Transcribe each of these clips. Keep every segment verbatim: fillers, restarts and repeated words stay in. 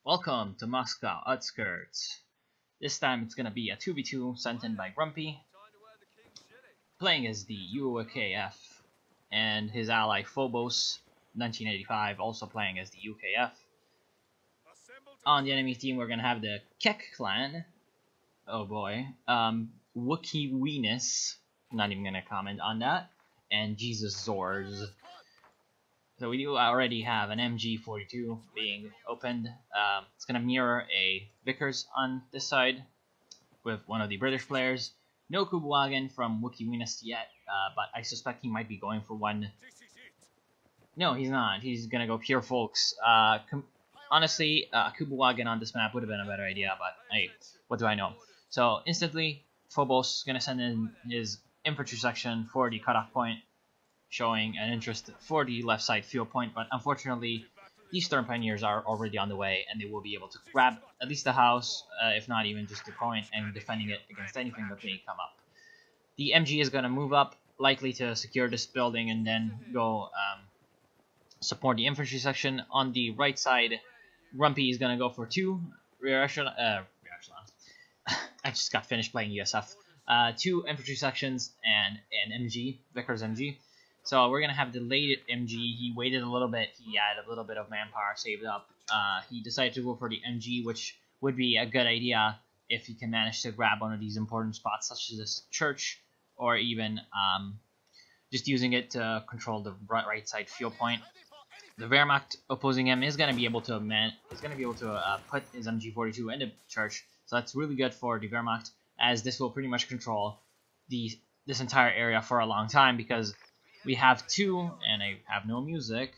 Welcome to Moscow Outskirts. This time it's gonna be a two v two sent in by Grumpy, playing as the U K F, and his ally Phobos, nineteen eighty-five, also playing as the U K F. On the enemy team, we're gonna have the Kek clan. Oh boy, um, Wookie Weenus. Not even gonna comment on that. And Jesus Zors. So we do already have an M G forty-two being opened. Um, it's going to mirror a Vickers on this side with one of the British players. No Kubuwagen from Wookie Weenus yet, uh, but I suspect he might be going for one. No, he's not. He's going to go pure folks. Uh, honestly, uh, Kubuwagen on this map would have been a better idea, but hey, what do I know? So instantly, Phobos is going to send in his infantry section for the cutoff point, showing an interest for the left side field point, but unfortunately these Storm Pioneers are already on the way and they will be able to grab at least the house, uh, if not even just the point, and defending it against anything that may come up. The M G is going to move up, likely to secure this building and then go um, support the infantry section. On the right side, Grumpy is going to go for two rear echelon, uh, rear echelon. I just got finished playing U S F. Uh, two infantry sections and an M G, Vickers M G. So we're going to have the late M G. He waited a little bit. He had a little bit of manpower saved up. Uh, he decided to go for the M G, which would be a good idea if he can manage to grab one of these important spots, such as this church, or even um, just using it to control the right side field point. The Wehrmacht opposing him is going to be able to man is going to be able to uh, put his M G forty-two in the church. So that's really good for the Wehrmacht, as this will pretty much control the this entire area for a long time, because we have two, and I have no music.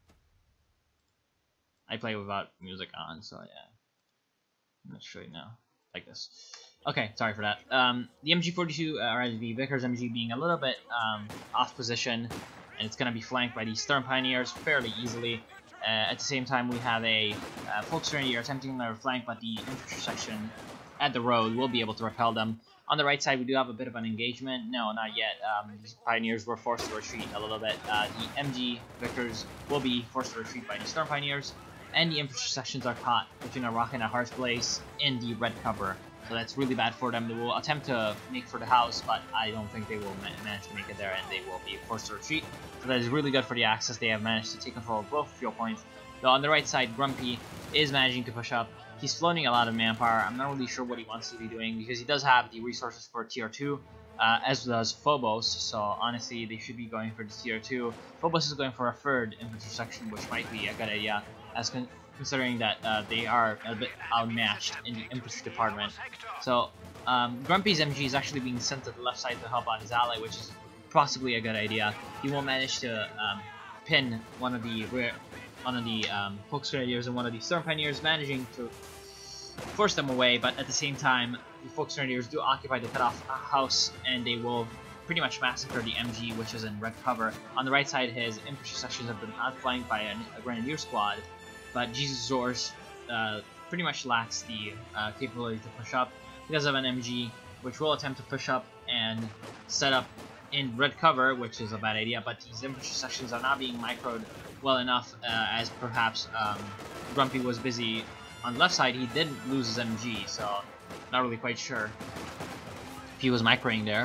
I play without music on, so yeah. I'm not sure now, like this. Okay, sorry for that. Um, the M G forty-two, uh, or the Vickers M G, being a little bit um, off position, and it's going to be flanked by these Storm Pioneers fairly easily. Uh, at the same time, we have a uh, Volksgrenadier attempting their flank, but the infantry section at the road will be able to repel them. On the right side, we do have a bit of an engagement. No, not yet. Um, these Pioneers were forced to retreat a little bit. Uh, the M G Vickers will be forced to retreat by the Storm Pioneers, and the infantry sections are caught between a rock and a hard place in the red cover. So that's really bad for them. They will attempt to make for the house, but I don't think they will ma manage to make it there, and they will be forced to retreat. So that is really good for the Axis. They have managed to take control of both field points. Though on the right side, Grumpy is managing to push up. He's floating a lot of manpower. I'm not really sure what he wants to be doing, because he does have the resources for tier two, uh, as does Phobos. So honestly, they should be going for the tier two. Phobos is going for a third infantry section, which might be a good idea, as con considering that uh, they are a bit outmatched in the infantry department. So um, Grumpy's M G is actually being sent to the left side to help out his ally, which is possibly a good idea. He will manage to um, pin one of the rear one of the um, Volksgrenadiers and one of the Storm Pioneers, managing to force them away, but at the same time, the Volksgrenadiers do occupy the cutoff house, and they will pretty much massacre the M G, which is in red cover. On the right side, his infantry sections have been outflanked by a, a Grenadier squad, but Jesus Zors uh, pretty much lacks the uh, capability to push up because of an M G, which will attempt to push up and set up in red cover, which is a bad idea, but these infantry sections are not being microed well enough, uh, as perhaps um, Grumpy was busy on the left side. He did lose his M G, so not really quite sure if he was microing there.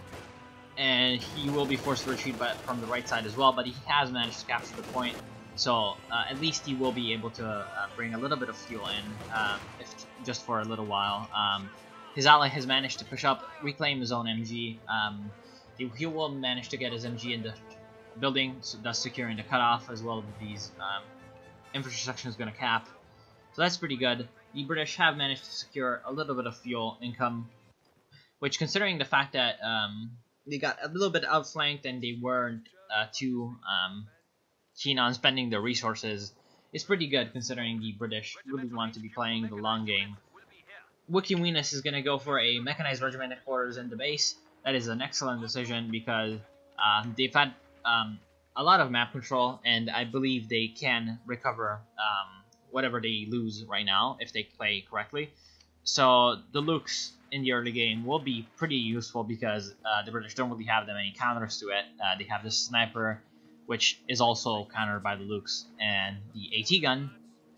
And he will be forced to retreat but from the right side as well, but he has managed to capture the point, so uh, at least he will be able to uh, bring a little bit of fuel in, uh, if just for a little while. Um, his ally has managed to push up, reclaim his own M G. Um, he, he will manage to get his M G in the building, so thus securing the cutoff, as well as these um, infantry section is going to cap. So that's pretty good. The British have managed to secure a little bit of fuel income, which, considering the fact that um, they got a little bit outflanked and they weren't uh, too um, keen on spending their resources, is pretty good, considering the British really want to be playing the long game. Wookie Weenus is going to go for a mechanized regiment headquarters in the base. That is an excellent decision, because uh, they've had um, a lot of map control, and I believe they can recover um, whatever they lose right now if they play correctly. So the Lukes in the early game will be pretty useful, because uh, the British don't really have that many counters to it. Uh, they have the sniper, which is also countered by the Lukes, and the AT gun,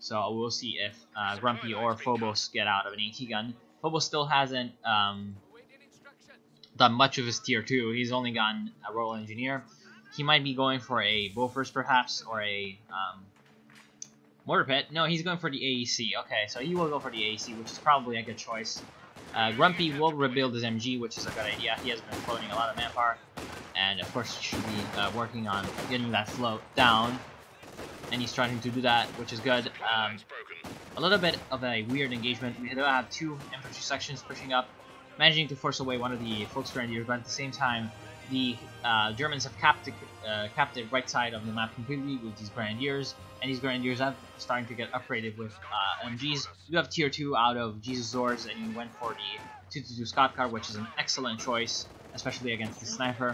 So we'll see if uh, Grumpy or Phobos get out of an AT gun. Phobos still hasn't um, done much of his tier two. He's only gotten a Royal Engineer. He might be going for a Bofors perhaps, or a um, Mortar Pit. No, he's going for the A E C. Okay, so he will go for the A E C, which is probably a good choice. Uh, Grumpy will rebuild his M G, which is a good idea. He has been floating a lot of manpower, and of course he should be uh, working on getting that float down, and he's trying to do that, which is good. Um, a little bit of a weird engagement. We do have two infantry sections pushing up, managing to force away one of the Volksgrenadiers, but at the same time, the uh, Germans have capped the, uh, capped the right side of the map completely with these Grenadiers, and these Grenadiers are starting to get upgraded with uh, M Gs. You have tier two out of Jesus Zords, and you went for the two two two Scott Car, which is an excellent choice, especially against the Sniper.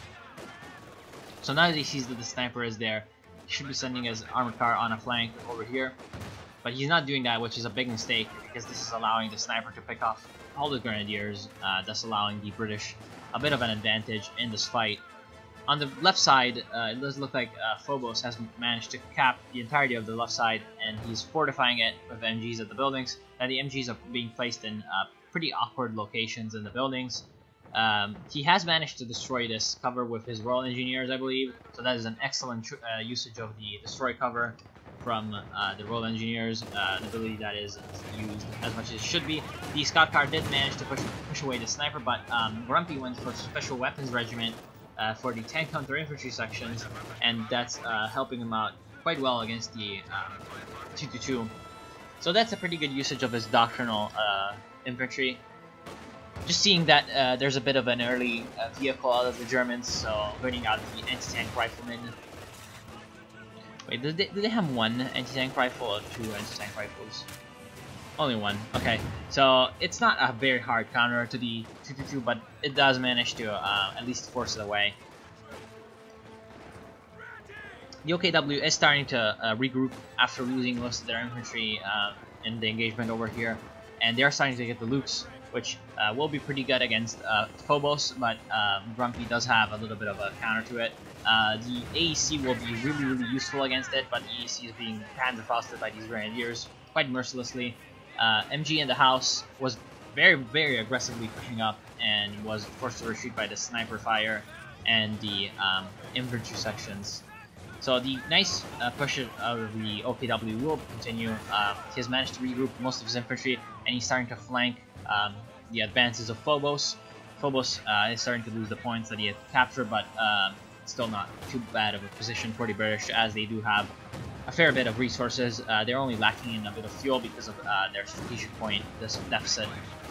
So now that he sees that the Sniper is there, he should be sending his Armored Car on a flank over here. But he's not doing that, which is a big mistake, because this is allowing the Sniper to pick off all the Grenadiers, uh, thus allowing the British a bit of an advantage in this fight. On the left side, uh, it does look like uh, Phobos has managed to cap the entirety of the left side, and he's fortifying it with M Gs at the buildings. Now the M Gs are being placed in uh, pretty awkward locations in the buildings. Um, he has managed to destroy this cover with his Royal Engineers, I believe, so that is an excellent uh, usage of the destroy cover from uh, the Royal Engineers, uh, an ability that is used as much as it should be. The Scott Car did manage to push, push away the Sniper, but um, Grumpy went for Special Weapons Regiment uh, for the tank counter infantry sections, and that's uh, helping him out quite well against the um, two two two. So that's a pretty good usage of his doctrinal uh, infantry. Just seeing that uh, there's a bit of an early uh, vehicle out of the Germans, so bringing out the anti-tank riflemen. Wait, did they, did they have one anti-tank rifle or two anti-tank rifles? Only one. Okay, so it's not a very hard counter to the two two two, but it does manage to uh, at least force it away. The O K W is starting to uh, regroup after losing most of their infantry uh, in the engagement over here, and they're starting to get the Lukes, which uh, will be pretty good against uh, Phobos, but um, Grumpy does have a little bit of a counter to it. Uh, the A E C will be really, really useful against it, but the A E C is being panzerfausted by these Grenadiers quite mercilessly. Uh, M G in the house was very, very aggressively pushing up and was forced to retreat by the sniper fire and the um, infantry sections. So the nice uh, push out of the O K W will continue. Uh, he has managed to regroup most of his infantry, and he's starting to flank um, the advances of Phobos. Phobos uh, is starting to lose the points that he had captured, but uh, still not too bad of a position for the British, as they do have a fair bit of resources. Uh, they're only lacking in a bit of fuel because of uh, their strategic point this deficit.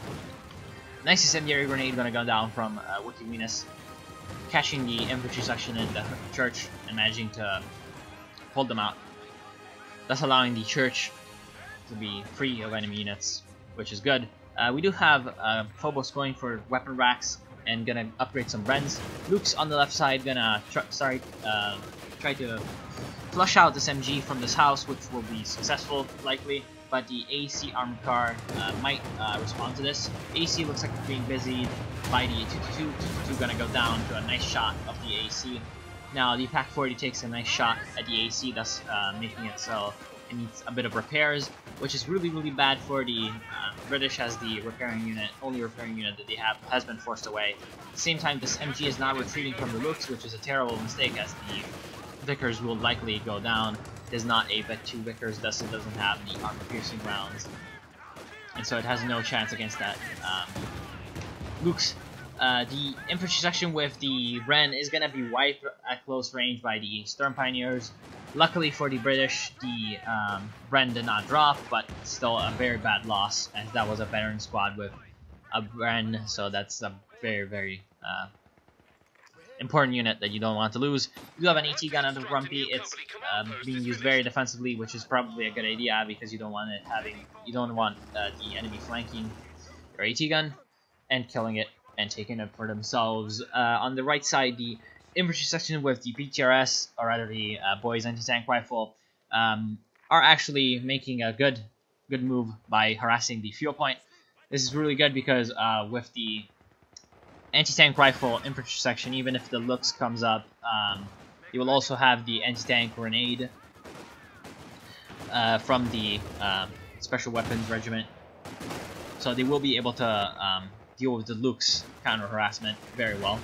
Nice incendiary grenade gonna go down from uh, Wiki Venus, catching the infantry section in the church and managing to hold them out, thus allowing the church to be free of enemy units, which is good. Uh, we do have uh, Phobos going for weapon racks and gonna upgrade some Wrens. Luke's on the left side gonna tr sorry, uh, try to flush out this M G from this house, which will be successful likely, but the A E C armored car uh, might uh, respond to this. A E C looks like it's being busied by the two two two. two two two gonna go down to a nice shot of the A E C. Now the P A C forty takes a nice shot at the A E C, thus uh, making it so it needs a bit of repairs, which is really, really bad for the uh, British, as the repairing unit, only repairing unit that they have, has been forced away. At the same time, this M G is not retreating from the Lukes, which is a terrible mistake, as the Vickers will likely go down. It is not a Vet two Vickers, thus it doesn't have the armor-piercing rounds, and so it has no chance against that um, Lukes. Uh, the infantry section with the Wren is going to be wiped at close range by the Sturm Pioneers. Luckily for the British, the um, Wren did not drop, but still a very bad loss, as that was a veteran squad with a Wren, so that's a very, very uh, important unit that you don't want to lose. You have an AT gun out of Grumpy. It's um, being used very defensively, which is probably a good idea, because you don't want it having, you don't want uh, the enemy flanking your AT gun and killing it and taking it for themselves. Uh, on the right side, the infantry section with the B T R S, or rather the uh, Boys anti-tank rifle, um, are actually making a good good move by harassing the fuel point. This is really good because uh, with the anti-tank rifle infantry section, even if the Lux comes up, um, you will also have the anti-tank grenade uh, from the um, Special Weapons Regiment. So they will be able to um, deal with the Luke's counter harassment very well.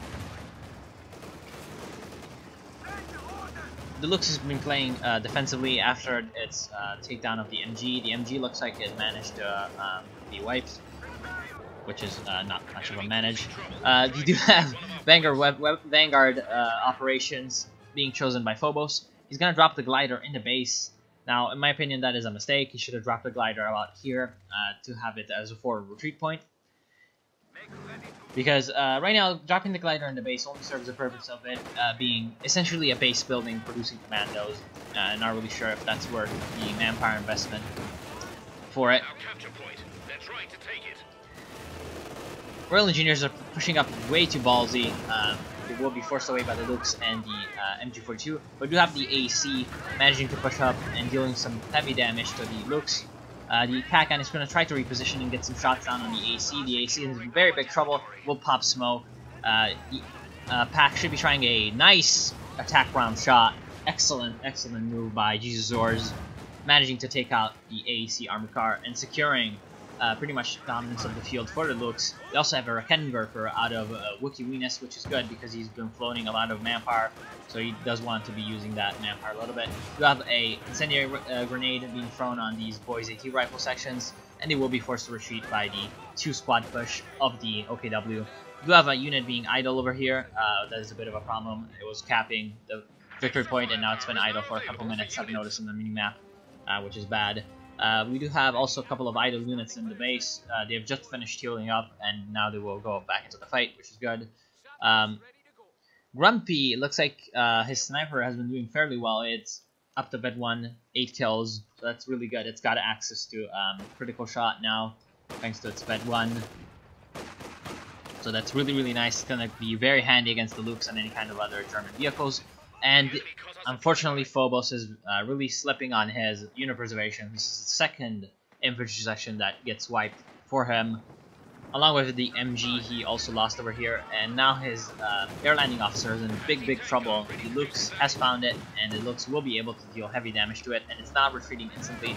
The Lux has been playing uh, defensively after its uh, takedown of the M G. The M G looks like it managed to uh, um, be wiped, which is uh, not much of a manage. Uh, you do have Vanguard, web, web, Vanguard uh, operations being chosen by Phobos. He's going to drop the glider in the base. Now, in my opinion, that is a mistake. He should have dropped the glider about here uh, to have it as a forward retreat point. Because uh, right now, dropping the glider in the base only serves the purpose of it uh, being essentially a base building, producing commandos. Uh, not really sure if that's worth the manpower investment for it. Royal Engineers are pushing up way too ballsy. Um, they will be forced away by the Lukes and the uh, M G forty-two, but do have the A C managing to push up and dealing some heavy damage to the Lukes. Uh, the Kakan is going to try to reposition and get some shots down on the A C. The A C is in very big trouble, will pop smoke. Uh, the uh, Pack should be trying a nice attack round shot. Excellent, excellent move by Jesus Zors, managing to take out the A C armored car and securing uh, pretty much dominance of the field for the Lukes. They also have a Rakenwerfer out of uh, Wookiee Weenus, which is good because he's been floating a lot of manpower, so he does want to be using that manpower a little bit. You have a incendiary uh, grenade being thrown on these boys AT rifle sections, and they will be forced to retreat by the two squad push of the O K W. You have a unit being idle over here. Uh, that is a bit of a problem. It was capping the victory point, and now it's been idle for a couple minutes, I've noticed in the minimap, uh, which is bad. Uh, we do have also a couple of idle units in the base. Uh, they have just finished healing up, and now they will go back into the fight, which is good. Um, Grumpy, looks like uh, his sniper has been doing fairly well. It's up to bed one, eight kills, so that's really good. It's got access to um, critical shot now, thanks to its bed one. So that's really, really nice. It's going to be very handy against the Lukes and any kind of other German vehicles. And unfortunately, Phobos is uh, really slipping on his unit preservation. This is the second infantry section that gets wiped for him. Along with the M G, he also lost over here. And now his uh, air landing officer is in big, big trouble. The Lukes has found it, and the Lukes will be able to deal heavy damage to it. And it's not retreating instantly.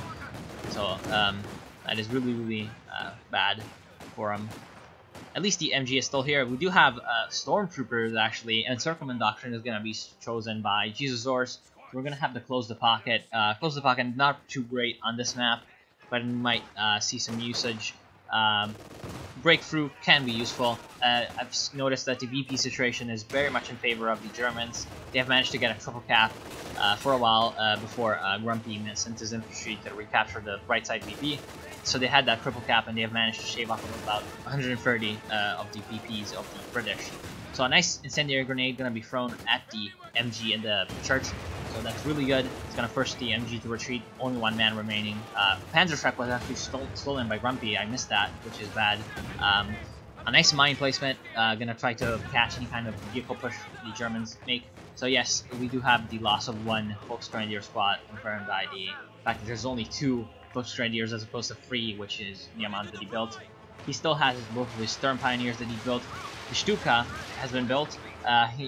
So um, that is really, really uh, bad for him. At least the M G is still here. We do have uh, Stormtroopers, actually, and Encirclement Doctrine is going to be chosen by Jesus Zors. We're going to have to close the pocket. Uh, close the pocket, not too great on this map, but it might uh, see some usage. Um, breakthrough can be useful. Uh, I've noticed that the V P situation is very much in favor of the Germans. They have managed to get a triple cap uh, for a while uh, before uh, Grumpy sent his infantry to recapture the right side V P. So they had that triple cap, and they have managed to shave off of about one hundred thirty uh, of the V Ps of the British. So a nice incendiary grenade going to be thrown at the M G in the church. So that's really good. It's going to force the M G to retreat. Only one man remaining. Uh, Panzerschreck was actually stole, stolen by Grumpy. I missed that, which is bad. Um, a nice mine placement. Uh, going to try to catch any kind of vehicle push the Germans make. So yes, we do have the loss of one Volksgrenadier squad confirmed by the fact that there's only two Volksgrenadiers as opposed to three, which is the amount that he built. He still has both of his Sturm Pioneers that he built. The Stuka has been built. Uh, he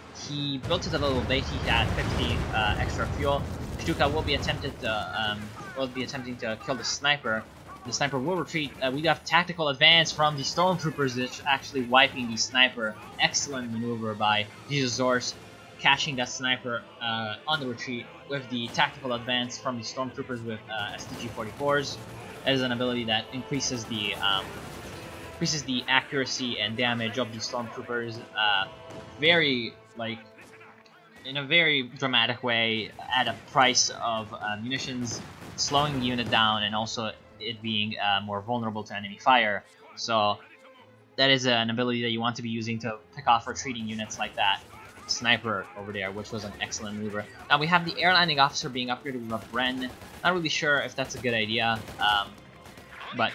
he built it a little late. He had fifty uh, extra fuel. Stuka will be attempted to um, will be attempting to kill the sniper. The sniper will retreat. Uh, we have tactical advance from the Stormtroopers, that's actually wiping the sniper. Excellent maneuver by Jesus Zors, catching that sniper uh, on the retreat with the tactical advance from the Stormtroopers with uh, S T G forty-fours. That is an ability that increases the um, increases the accuracy and damage of the Stormtroopers uh, very, like, in a very dramatic way at a price of uh, munitions, slowing the unit down, and also it being uh, more vulnerable to enemy fire. So that is an ability that you want to be using to pick off retreating units like that. Sniper over there, which was an excellent maneuver. Now we have the air landing officer being upgraded with a Bren. Not really sure if that's a good idea, um, but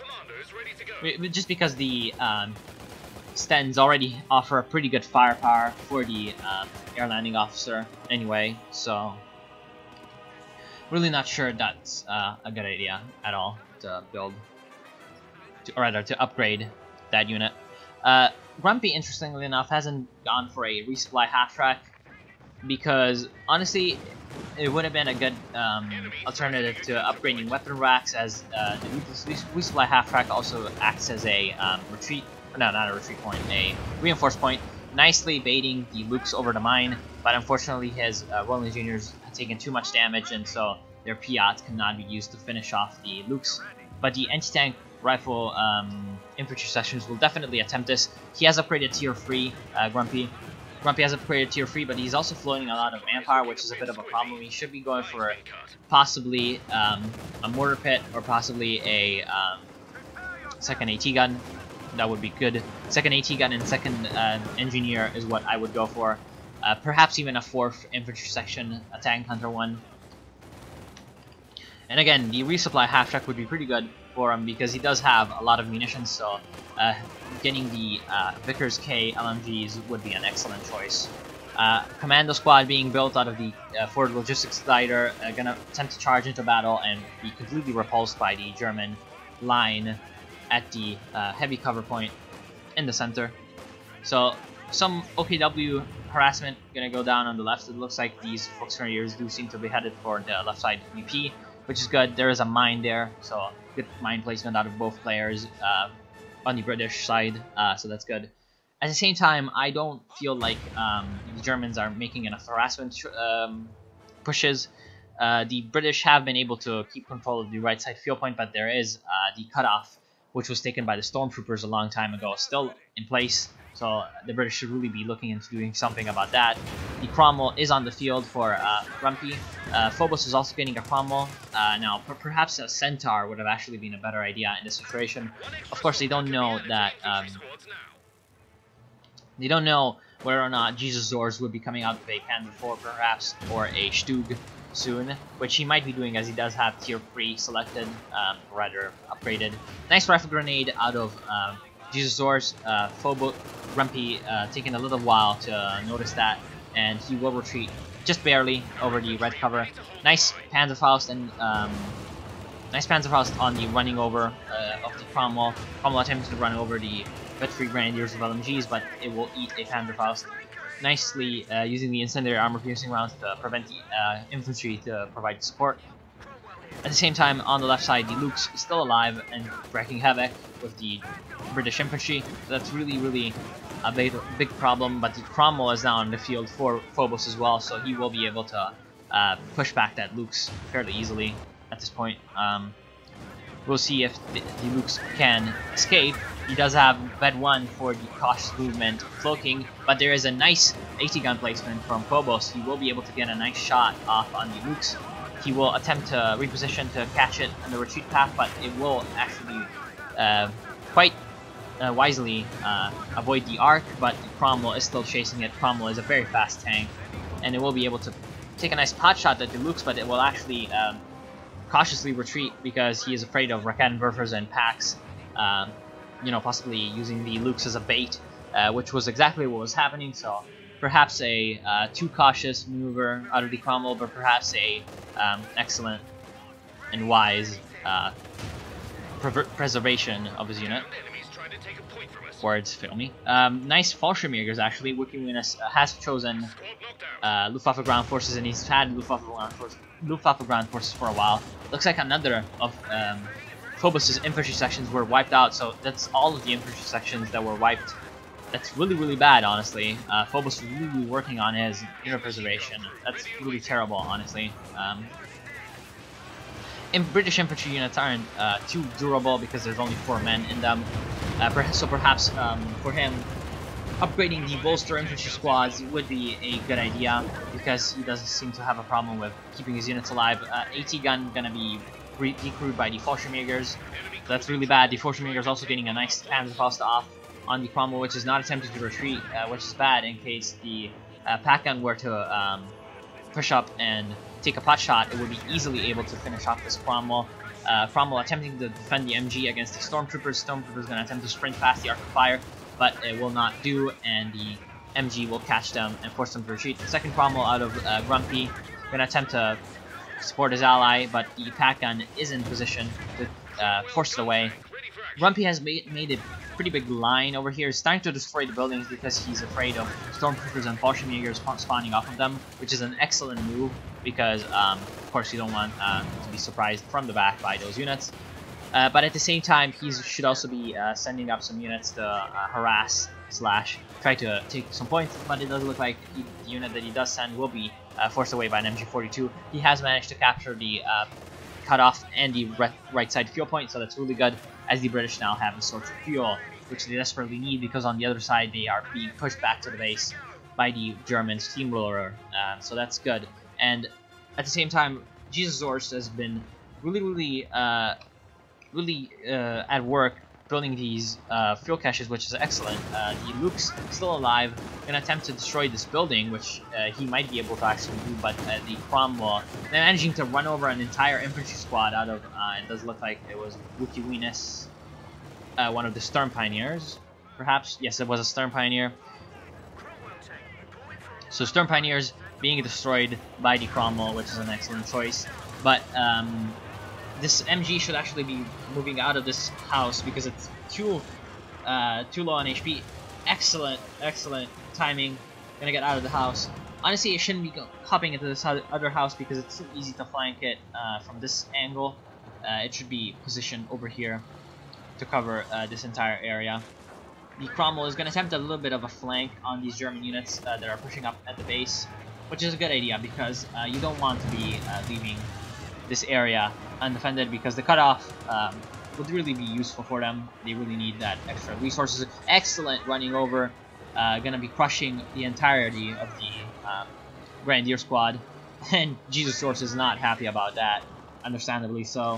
just because the um, Stens already offer a pretty good firepower for the um, air landing officer anyway, so really not sure that's uh, a good idea at all to build, to, or rather to upgrade that unit. Uh, Grumpy, interestingly enough, hasn't gone for a resupply half-track because, honestly, it would have been a good um, alternative to upgrading weapon racks, as uh, the resupply half track also acts as a um, retreat, no, not a retreat point, a reinforced point, nicely baiting the Lukes over the mine. But unfortunately, his uh, Royal Engineers have taken too much damage, and so their Piats cannot be used to finish off the Lukes. But the anti-tank rifle um, infantry sections will definitely attempt this. He has upgraded tier three, uh, Grumpy. Grumpy has upgraded tier three, but he's also floating a lot of manpower, which is a bit of a problem. He should be going for possibly um, a mortar pit or possibly a um, second AT gun. That would be good. Second AT gun and second uh, engineer is what I would go for. Uh, perhaps even a fourth infantry section, a tank hunter one. And again, the resupply half track would be pretty good for him because he does have a lot of munitions, so uh, getting the uh, Vickers K L M Gs would be an excellent choice. Uh, commando squad being built out of the uh, Ford Logistics Glider, uh, gonna attempt to charge into battle and be completely repulsed by the German line at the uh, heavy cover point in the center. So some O K W harassment gonna go down on the left. It looks like these Volksgrenadiers do seem to be headed for the left side V P, which is good. There is a mine there, so good mine placement out of both players uh, on the British side, uh, so that's good. At the same time, I don't feel like um, the Germans are making enough harassment um, pushes. Uh, the British have been able to keep control of the right side field point, but there is uh, the cutoff, which was taken by the Stormtroopers a long time ago, still in place. So the British should really be looking into doing something about that. The Cromwell is on the field for uh, Grumpy. Uh, Phobos is also getting a Cromwell. Uh, now, per perhaps a Centaur would have actually been a better idea in this situation. Of course, they don't know that... Um, they don't know whether or not Jesus Zors would be coming out with a Panzer four perhaps, or a Stug soon, which he might be doing as he does have tier three selected, um, rather upgraded. Nice rifle grenade out of um, Jesus Zors. uh, Phobo Grumpy uh, taking a little while to notice that, and he will retreat just barely over the red cover. Nice Panzerfaust and um, nice Panzerfaust on the running over uh, of the Cromwell. Cromwell attempts to run over the Vet-free Grenadiers of L M Gs, but it will eat a Panzerfaust. Nicely uh, using the incendiary armor piercing rounds to prevent the uh, infantry to provide support. At the same time, on the left side, the Lukes is still alive and wreaking havoc with the British infantry. So that's really, really a big, big problem. But the Cromwell is now on the field for Phobos as well, so he will be able to uh, push back that Lukes fairly easily at this point. Um, we'll see if the, the Lukes can escape. He does have Ved one for the cautious movement cloaking, but there is a nice AT gun placement from Phobos. He will be able to get a nice shot off on the Lukes. He will attempt to reposition to catch it on the retreat path, but it will actually uh, quite uh, wisely uh, avoid the arc, but Cromwell is still chasing it. Cromwell is a very fast tank, and it will be able to take a nice pot shot at the Lukes, but it will actually um, cautiously retreat because he is afraid of Raketenwerfers and packs, uh, you know, possibly using the Lukes as a bait, uh, which was exactly what was happening. So perhaps a uh, too cautious maneuver out of the Cromwell, but perhaps a um, excellent and wise uh, preservation of his unit. Words fail me. Um, nice Fallschirmjägers actually. Wikimune uh, has chosen uh, Luftwaffe ground forces, and he's had Luftwaffe ground, force, Luftwaffe ground forces for a while. Looks like another of um, Phobos' infantry sections were wiped out, so that's all of the infantry sections that were wiped. That's really, really bad, honestly. Uh, Phobos was really working on his unit preservation. That's really terrible, honestly. Um, and British infantry units aren't uh, too durable because there's only four men in them. Uh, per so perhaps um, for him, upgrading the bolster infantry squads would be a good idea because he doesn't seem to have a problem with keeping his units alive. Uh, AT gun gonna be decrewed by the Fallschirmjägers. So that's really bad. The Fallschirmjägers also getting a nice Panzerfaust off on the Cromwell, which is not attempting to retreat, uh, which is bad in case the uh, pack gun were to um, push up and take a pot shot. It would be easily able to finish off this Cromwell. Uh, Cromwell attempting to defend the M G against the Stormtroopers. Stormtroopers going to attempt to sprint past the arc of fire, but it will not do, and the M G will catch them and force them to retreat. The second Cromwell out of uh, Grumpy going to attempt to support his ally, but the pack gun is in position to uh, force it away. Grumpy has made, made a pretty big line over here. He's starting to destroy the buildings because he's afraid of Stormtroopers and Fallschirmjägers spawning off of them, which is an excellent move. because, um, of course, you don't want uh, to be surprised from the back by those units. Uh, but at the same time, he should also be uh, sending up some units to uh, harass slash try to take some points. But it does look like he, the unit that he does send will be uh, forced away by an M G forty-two. He has managed to capture the uh, cutoff and the right side fuel point, so that's really good, as the British now have a source of fuel, which they desperately need, because on the other side they are being pushed back to the base by the German steamroller. Uh, so that's good. And at the same time, Jesus Horst has been really, really, uh, really uh, at work building these uh, fuel caches, which is excellent. Uh, the Luke's still alive, gonna attempt to destroy this building, which uh, he might be able to actually do, but uh, the Cromwell managing to run over an entire infantry squad out of, uh, it does look like it was Wookie Weenus, uh, one of the Sturm Pioneers, perhaps? Yes, it was a Sturm Pioneer. So Sturm Pioneers being destroyed by the Cromwell, which is an excellent choice, but um, this M G should actually be moving out of this house because it's too uh, too low on H P. Excellent, excellent timing. Gonna get out of the house. Honestly, it shouldn't be hopping into this other house because it's too easy to flank it uh, from this angle. Uh, it should be positioned over here to cover uh, this entire area. The Cromwell is going to attempt a little bit of a flank on these German units uh, that are pushing up at the base, which is a good idea because uh, you don't want to be uh, leaving this area undefended, because the cutoff um, would really be useful for them. They really need that extra resources. Excellent running over, uh, gonna be crushing the entirety of the um, Grenadier squad, and Jesus Horst is not happy about that, understandably so.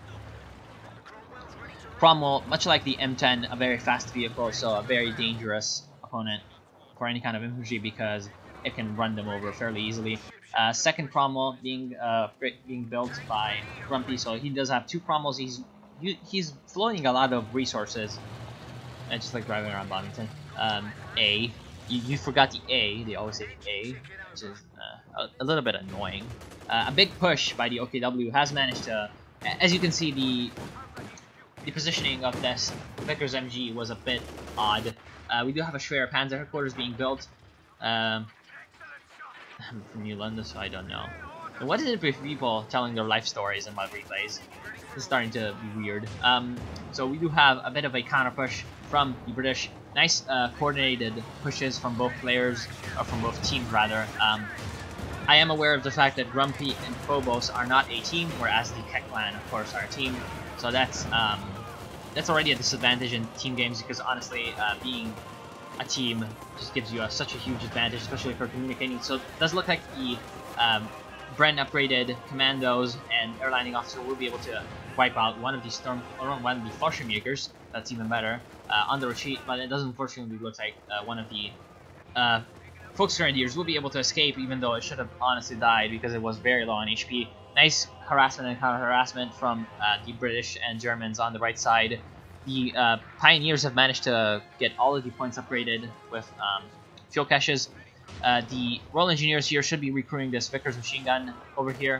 Cromwell, much like the M ten, a very fast vehicle, so a very dangerous opponent for any kind of infantry because it can run them over fairly easily. Uh, second Cromwell being uh, being built by Grumpy, so he does have two Cromwells. He's he's flowing a lot of resources, and just like driving around Bombington. Um, A, you, you forgot the A. They always say the A, which is uh, a, a little bit annoying. Uh, a big push by the O K W has managed to, as you can see, the the positioning of this Vickers M G was a bit odd. Uh, we do have a Schwer Panzer headquarters being built. Um, I'm from New London, so I don't know. And what is it with people telling their life stories in my replays? It's starting to be weird. Um, so we do have a bit of a counter push from the British. Nice uh, coordinated pushes from both players, or from both teams rather. Um, I am aware of the fact that Grumpy and Phobos are not a team, whereas the Keklan, of course, are a team. So that's um, that's already a disadvantage in team games, because honestly, uh, being a team just gives you a, such a huge advantage, especially for communicating. So it does look like the um, Bren upgraded commandos and air landing officer will be able to wipe out one of the storm or one of the Fallschirmjägers. That's even better uh, on the retreat, but it doesn't unfortunately look like uh, one of the uh, Volksgrenadiers will be able to escape, even though it should have honestly died because it was very low on H P. Nice harassment and counter harassment from uh, the British and Germans on the right side. The uh, Pioneers have managed to get all of the points upgraded with um, fuel caches. Uh, the Royal Engineers here should be recruiting this Vickers machine gun over here,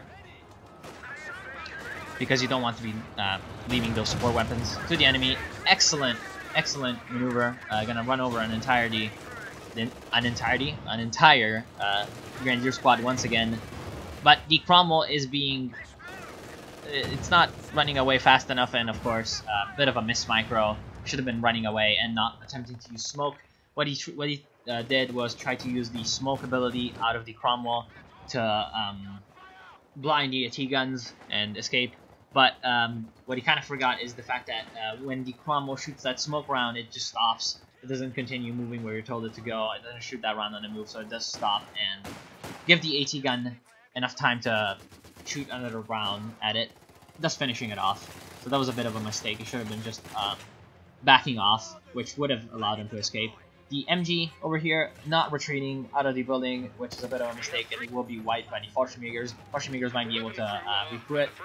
because you don't want to be uh, leaving those support weapons to the enemy. Excellent, excellent maneuver. Uh, gonna run over an entirety, an entirety, an entire uh, Grenadier squad once again. But the Cromwell is being, it's not running away fast enough, and of course, a uh, bit of a miss micro. Should have been running away and not attempting to use smoke. What he what he uh, did was try to use the smoke ability out of the Cromwell to um, blind the AT guns and escape. But um, what he kind of forgot is the fact that uh, when the Cromwell shoots that smoke round, it just stops. It doesn't continue moving where you're told it to go. It doesn't shoot that round on the move, so it does stop and give the AT gun enough time to shoot another round at it, thus finishing it off. So that was a bit of a mistake. It should have been just um, backing off, which would have allowed him to escape. The M G over here not retreating out of the building, which is a bit of a mistake, and it will be wiped by the Fallschirmjägers. Fallschirmjägers might be able to uh, recruit it.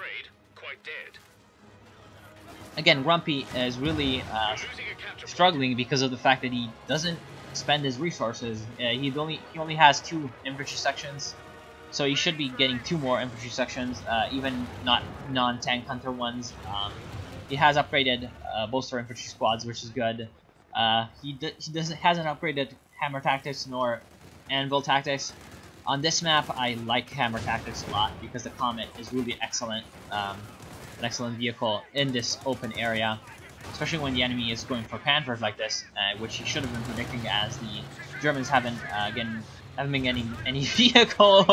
Again, Grumpy is really uh, struggling because of the fact that he doesn't spend his resources. Uh, he only he only has two infantry sections, so he should be getting two more infantry sections, uh, even not non-tank hunter ones. Um, he has upgraded uh, bolster infantry squads, which is good. Uh, he, he doesn't hasn't upgraded hammer tactics nor anvil tactics, On this map, I like Hammer Tactics a lot because the Comet is really excellent, um, an excellent vehicle in this open area, especially when the enemy is going for Panthers like this, uh, which he should have been predicting, as the Germans haven't uh, again haven't been getting any vehicles.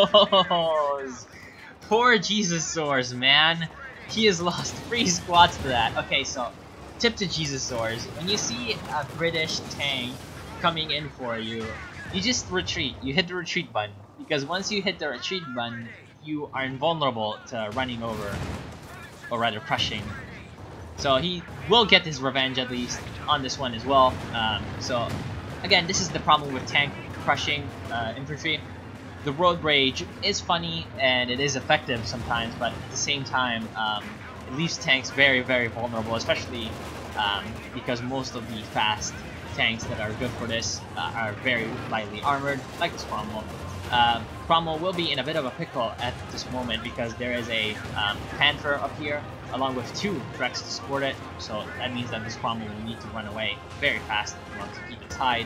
Poor Jesusaurs, man. He has lost three squads to that. Okay, so tip to Jesusaurs: when you see a British tank coming in for you, you just retreat. You hit the retreat button, because once you hit the retreat button, you are invulnerable to running over, or rather crushing. So he will get his revenge at least on this one as well. Um, so again, this is the problem with tank crushing uh, infantry. The road rage is funny and it is effective sometimes, but at the same time, um, it leaves tanks very, very vulnerable, especially um, because most of the fast tanks that are good for this uh, are very lightly armored, like this Cromwell. Uh, Cromwell will be in a bit of a pickle at this moment because there is a um, Panther up here, along with two Treks to support it, so that means that this Cromwell will need to run away very fast if he wants to keep its hide.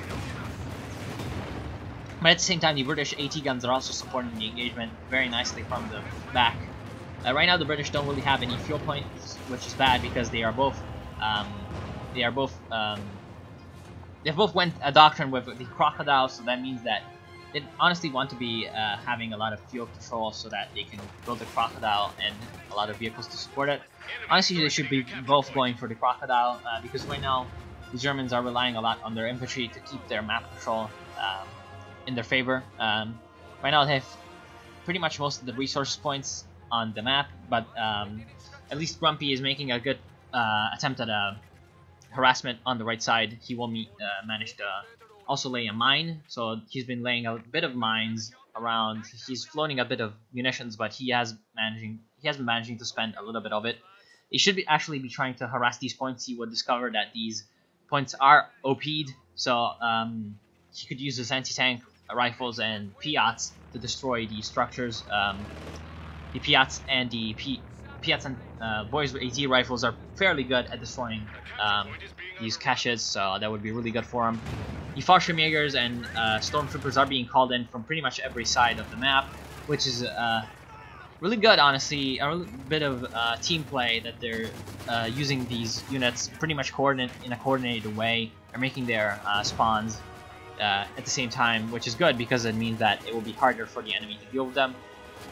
But at the same time, the British AT guns are also supporting the engagement very nicely from the back. Uh, right now, the British don't really have any fuel points, which is bad because they are both, um, they are both, um, they both went a doctrine with the Crocodile, so that means that they honestly want to be uh, having a lot of fuel control so that they can build the Crocodile and a lot of vehicles to support it. Honestly, they should be both going for the Crocodile uh, because right now the Germans are relying a lot on their infantry to keep their map control um, in their favor. Um, right now they have pretty much most of the resource points on the map, but um, at least Grumpy is making a good uh, attempt at a harassment on the right side. He will meet, uh, manage to also lay a mine, so he's been laying a bit of mines around. He's floating a bit of munitions, but he has managing he has been managing to spend a little bit of it. He should be actually be trying to harass these points. He would discover that these points are O P'd, so um, he could use his anti-tank rifles and Piats to destroy the structures. Um, the Piats and the P Piats and uh, Boys with AT rifles are fairly good at destroying um, these caches, so that would be really good for him. The Fallschirmjägers and uh, Stormtroopers are being called in from pretty much every side of the map, which is uh, really good, honestly. A little bit of uh, team play that they're uh, using these units pretty much coordinate in a coordinated way. They're making their uh, spawns uh, at the same time, which is good because it means that it will be harder for the enemy to deal with them.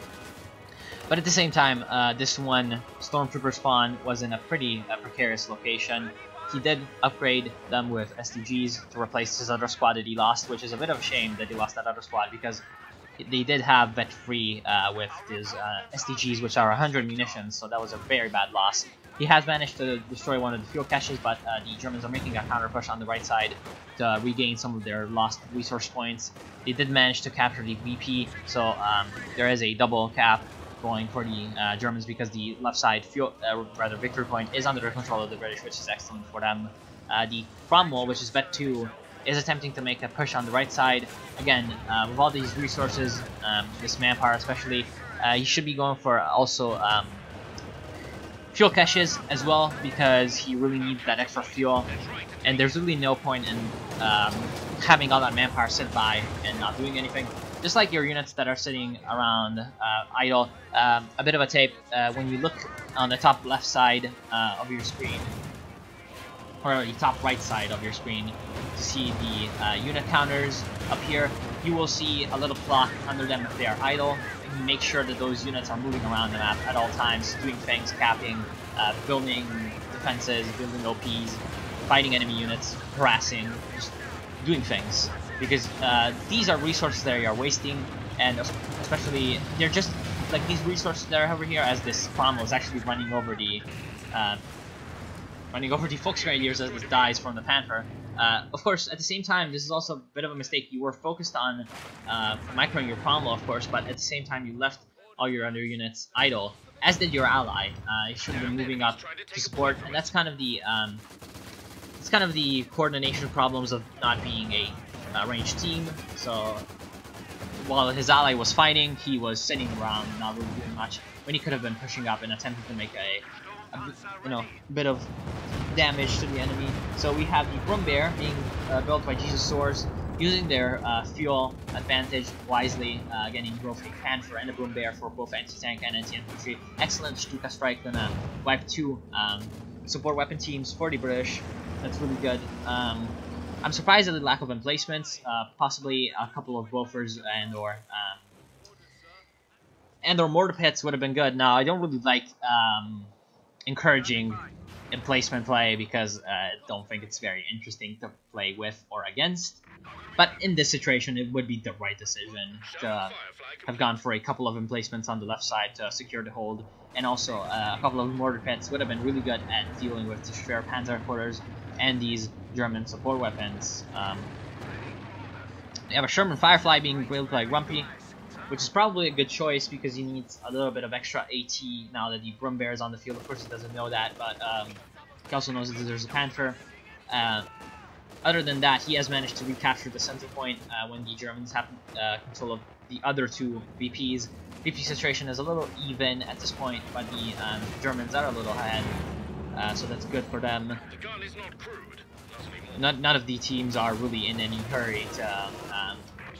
But at the same time, uh, this one Stormtrooper spawn was in a pretty uh, precarious location. He did upgrade them with S D Gs to replace his other squad that he lost, which is a bit of a shame that he lost that other squad because they did have vet free uh, with his uh, S D Gs, which are one hundred munitions, so that was a very bad loss. He has managed to destroy one of the fuel caches, but uh, the Germans are making a counter push on the right side to regain some of their lost resource points. They did manage to capture the V P, so um, there is a double cap going for the uh, Germans because the left side fuel, uh, rather victory point is under the control of the British, which is excellent for them. Uh, the Cromwell, which is vet two, is attempting to make a push on the right side. Again, uh, with all these resources, um, this manpower especially, uh, he should be going for also um, fuel caches as well because he really needs that extra fuel. And there's really no point in um, having all that manpower sit by and not doing anything. Just like your units that are sitting around uh, idle. Um, a bit of a tape, uh, when you look on the top left side uh, of your screen, or the top right side of your screen, to see the uh, unit counters up here, you will see a little clock under them if they are idle. And make sure that those units are moving around the map at all times, doing things, capping, uh, building defenses, building O Ps, fighting enemy units, harassing, just doing things. Because uh, these are resources that you're wasting, and especially they're just like these resources that are over here. As this Cromwell is actually running over the uh, running over the Volksgrenadiers as this dies from the Panther. Uh, of course, at the same time, this is also a bit of a mistake. You were focused on uh, microing your Cromwell, of course, but at the same time, you left all your other units idle, as did your ally. Uh, you should have been moving up to support, and that's kind of the um, it's kind of the coordination problems of not being a Uh, ranged team. So while his ally was fighting, he was sitting around not really doing much when he could have been pushing up and attempting to make a, a you know bit of damage to the enemy. So we have the Brumbear being uh, built by Jesusaurs. using their uh, fuel advantage wisely, uh, getting both a Panther and a Boom Bear for both anti-tank and anti-infantry. Excellent Stuka strike, gonna wipe two um, support weapon teams for the British. That's really good. Um, I'm surprised at the lack of emplacements. Uh, possibly a couple of Wolfers and or um, and or mortar pits would have been good. Now I don't really like um, encouraging emplacement play because uh, I don't think it's very interesting to play with or against. But in this situation, it would be the right decision to have gone for a couple of emplacements on the left side to secure the hold, and also uh, a couple of mortar pits would have been really good at dealing with the Schwer Panzer quarters and these German support weapons. Um, they have a Sherman Firefly being built by Grumpy, which is probably a good choice because he needs a little bit of extra AT now that the Brum Bear is on the field. Of course, he doesn't know that, but um, he also knows that there's a Panther. Uh, other than that, he has managed to recapture the center point uh, when the Germans have uh, control of the other two V Ps. V P situation is a little even at this point, but the um, Germans are a little ahead, uh, so that's good for them. Not, none of the teams are really in any hurry to um,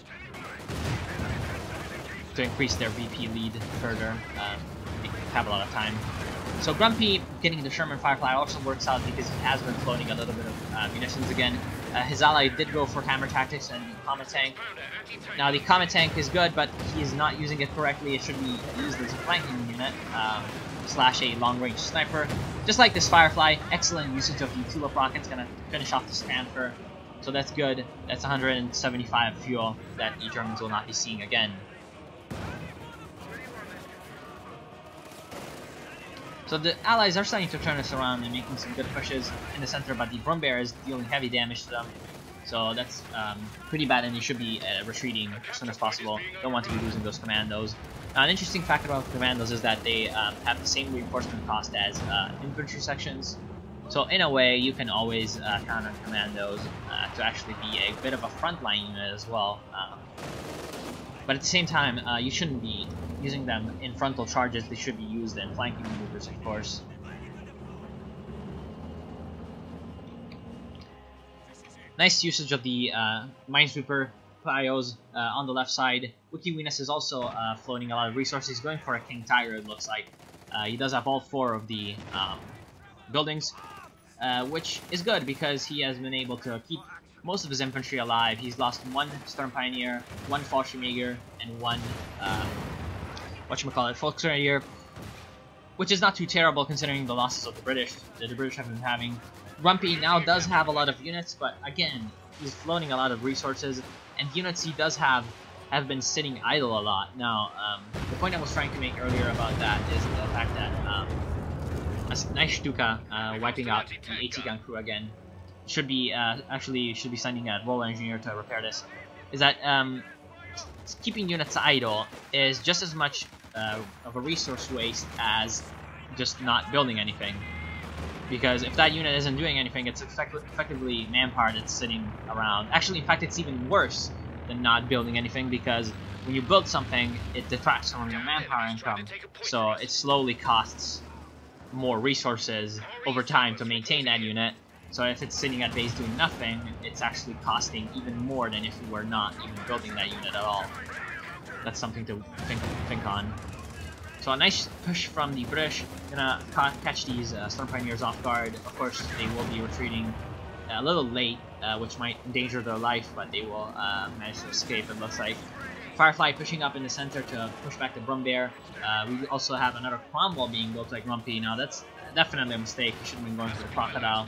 to increase their V P lead further. Um, they have a lot of time. So Grumpy getting the Sherman Firefly also works out because he has been floating a little bit of uh, munitions again. Uh, his ally did go for Hammer Tactics and the Comet Tank. Now the Comet Tank is good, but he is not using it correctly. It should be used as a flanking unit, um, slash a long-range sniper. Just like this Firefly, excellent usage of the Tulip Rocket's gonna finish off this Panther. So that's good. That's one hundred seventy-five fuel that the Germans will not be seeing again. So the Allies are starting to turn this around and making some good pushes in the center, but the Brum Bear is dealing heavy damage to them. So that's um, pretty bad, and you should be uh, retreating as soon as possible. Don't want to be losing those commandos. Now, an interesting fact about commandos is that they um, have the same reinforcement cost as uh, infantry sections. So in a way, you can always uh, count on commandos uh, to actually be a bit of a frontline unit as well. Um, but at the same time, uh, you shouldn't be using them in frontal charges. They should be used in flanking maneuvers, of course. Nice usage of the uh, Minesweeper Pios uh, on the left side. Wiki Venus is also uh, floating a lot of resources. He's going for a King Tiger, it looks like. Uh, he does have all four of the um, buildings, uh, which is good because he has been able to keep most of his infantry alive. He's lost one Storm Pioneer, one Fallschirmjäger, and one um, whatchamacallit, Volksranger, which is not too terrible considering the losses of the British that the British have been having. Grumpy now does have a lot of units, but again, he's floating a lot of resources, and units he does have have been sitting idle a lot. Now, um, the point I was trying to make earlier about that is the fact that um, a nice Stuka uh, wiping out the AT gun crew again should be uh, actually should be sending a Roller Engineer to repair this. Is that um, keeping units idle is just as much uh, of a resource waste as just not building anything. Because if that unit isn't doing anything, it's effect effectively manpower that's sitting around. Actually, in fact, it's even worse than not building anything, because when you build something, it detracts from your manpower income. So it slowly costs more resources over time to maintain that unit. So if it's sitting at base doing nothing, it's actually costing even more than if you were not even building that unit at all. That's something to think, think on. So a nice push from the British, gonna ca catch these uh, Storm Pioneers off guard. Of course, they will be retreating a little late, uh, which might endanger their life, but they will uh, manage to escape, it looks like. Firefly pushing up in the center to push back the Brum Bear. Uh, we also have another Cromwell being built like Grumpy. Now that's definitely a mistake. We should have been going for the Crocodile.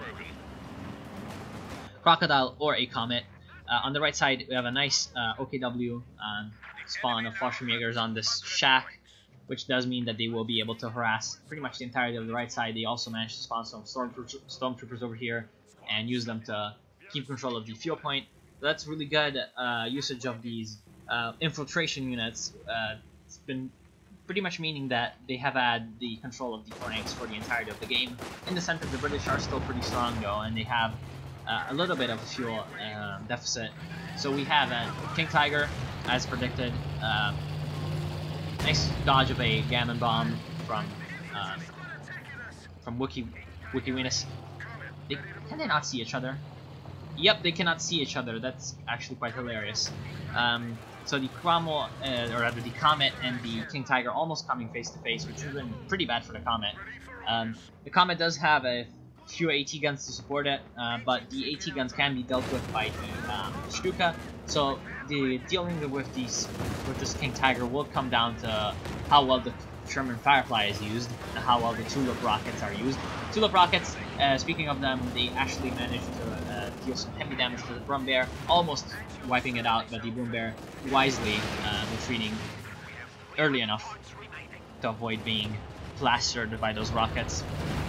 Crocodile or a Comet. Uh, on the right side, we have a nice uh, O K W um, spawn of Fallschirmjägers on this shack, which does mean that they will be able to harass pretty much the entirety of the right side. They also managed to spawn some stormtroopers, stormtroopers over here and use them to keep control of the fuel point. So that's really good uh, usage of these uh, infiltration units. Uh, it's been pretty much meaning that they have had the control of the flanks for the entirety of the game. In the center, the British are still pretty strong though, and they have uh, a little bit of a fuel uh, deficit. So we have a King Tiger, as predicted. Uh, Nice dodge of a Gammon Bomb from uh, from Wiki Wiki Venus. They, can they not see each other? Yep, they cannot see each other. That's actually quite hilarious. Um, so the Cromwell, uh, or rather the Comet and the King Tiger almost coming face to face, which would have been pretty bad for the Comet. Um, the Comet does have a few AT guns to support it, uh, but the AT guns can be dealt with by the um, Stuka. So the dealing with these with this King Tiger will come down to how well the Sherman Firefly is used and how well the Tulip rockets are used. Tulip rockets, uh, speaking of them, they actually managed to uh, deal some heavy damage to the Brumbear, almost wiping it out, but the Brumbear wisely uh, retreating early enough to avoid being plastered by those rockets.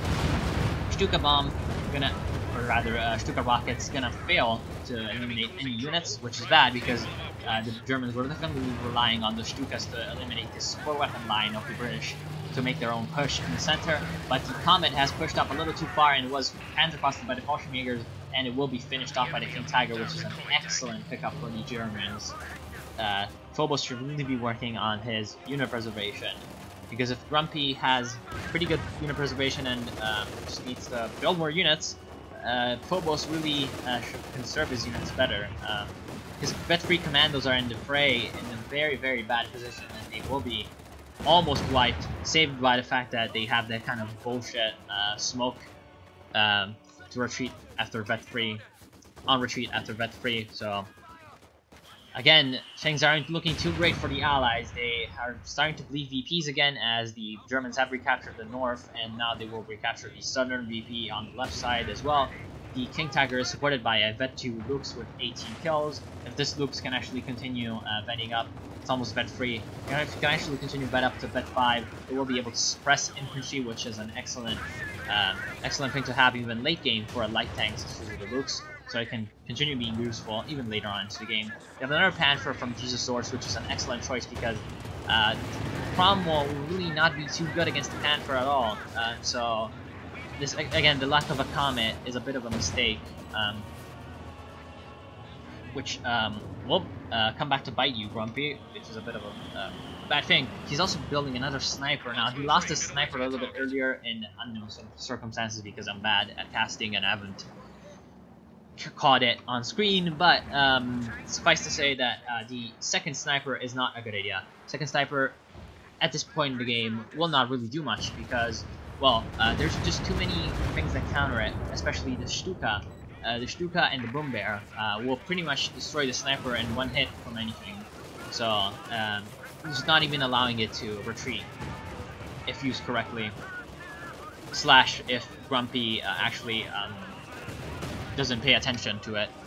Stuka bomb gonna, or rather, uh, Stuka rockets gonna fail to eliminate any units, which is bad because uh, the Germans were definitely relying on the Stukas to eliminate this support weapon line of the British to make their own push in the center. But the Comet has pushed up a little too far and was panzerfausted by the Fallschirmjägers, and it will be finished off by the King Tiger, which is an excellent pickup for the Germans. Uh, Phobos should really be working on his unit preservation, because if Grumpy has pretty good unit preservation and um, just needs to build more units, uh, Phobos really uh, should conserve his units better. Um, his vet-free commandos are in the fray in a very, very bad position, and they will be almost wiped, saved by the fact that they have that kind of bullshit uh, smoke um, to retreat after vet-free, on retreat after vet-free, so again, things aren't looking too great for the Allies. They are starting to bleed V Ps again as the Germans have recaptured the north, and now they will recapture the southern V P on the left side as well. The King Tiger is supported by a Vet two Lux with eighteen kills. If this Lux can actually continue uh, vetting up, it's almost vet free. If it can actually continue vet up to vet five, it will be able to suppress infantry, which is an excellent, um, excellent thing to have even late game for a light tank such as the Lux. So it can continue being useful even later on into the game. We have another Panther from Jesus Source, which is an excellent choice because uh, Cromwell will really not be too good against the Panther at all. Uh, so this again, the lack of a Comet is a bit of a mistake, um, which um, will uh, come back to bite you, Grumpy, which is a bit of a uh, bad thing. He's also building another sniper now. He lost his sniper a little bit earlier in unknown circumstances because I'm bad at casting and I haven't caught it on screen, but um, suffice to say that uh, the second sniper is not a good idea. Second sniper at this point in the game will not really do much because, well, uh, there's just too many things that counter it, especially the Stuka. Uh, the Stuka and the Brumbear uh, will pretty much destroy the sniper in one hit from anything. So, um, it's not even allowing it to retreat if used correctly. Slash if Grumpy uh, actually um, doesn't pay attention to it.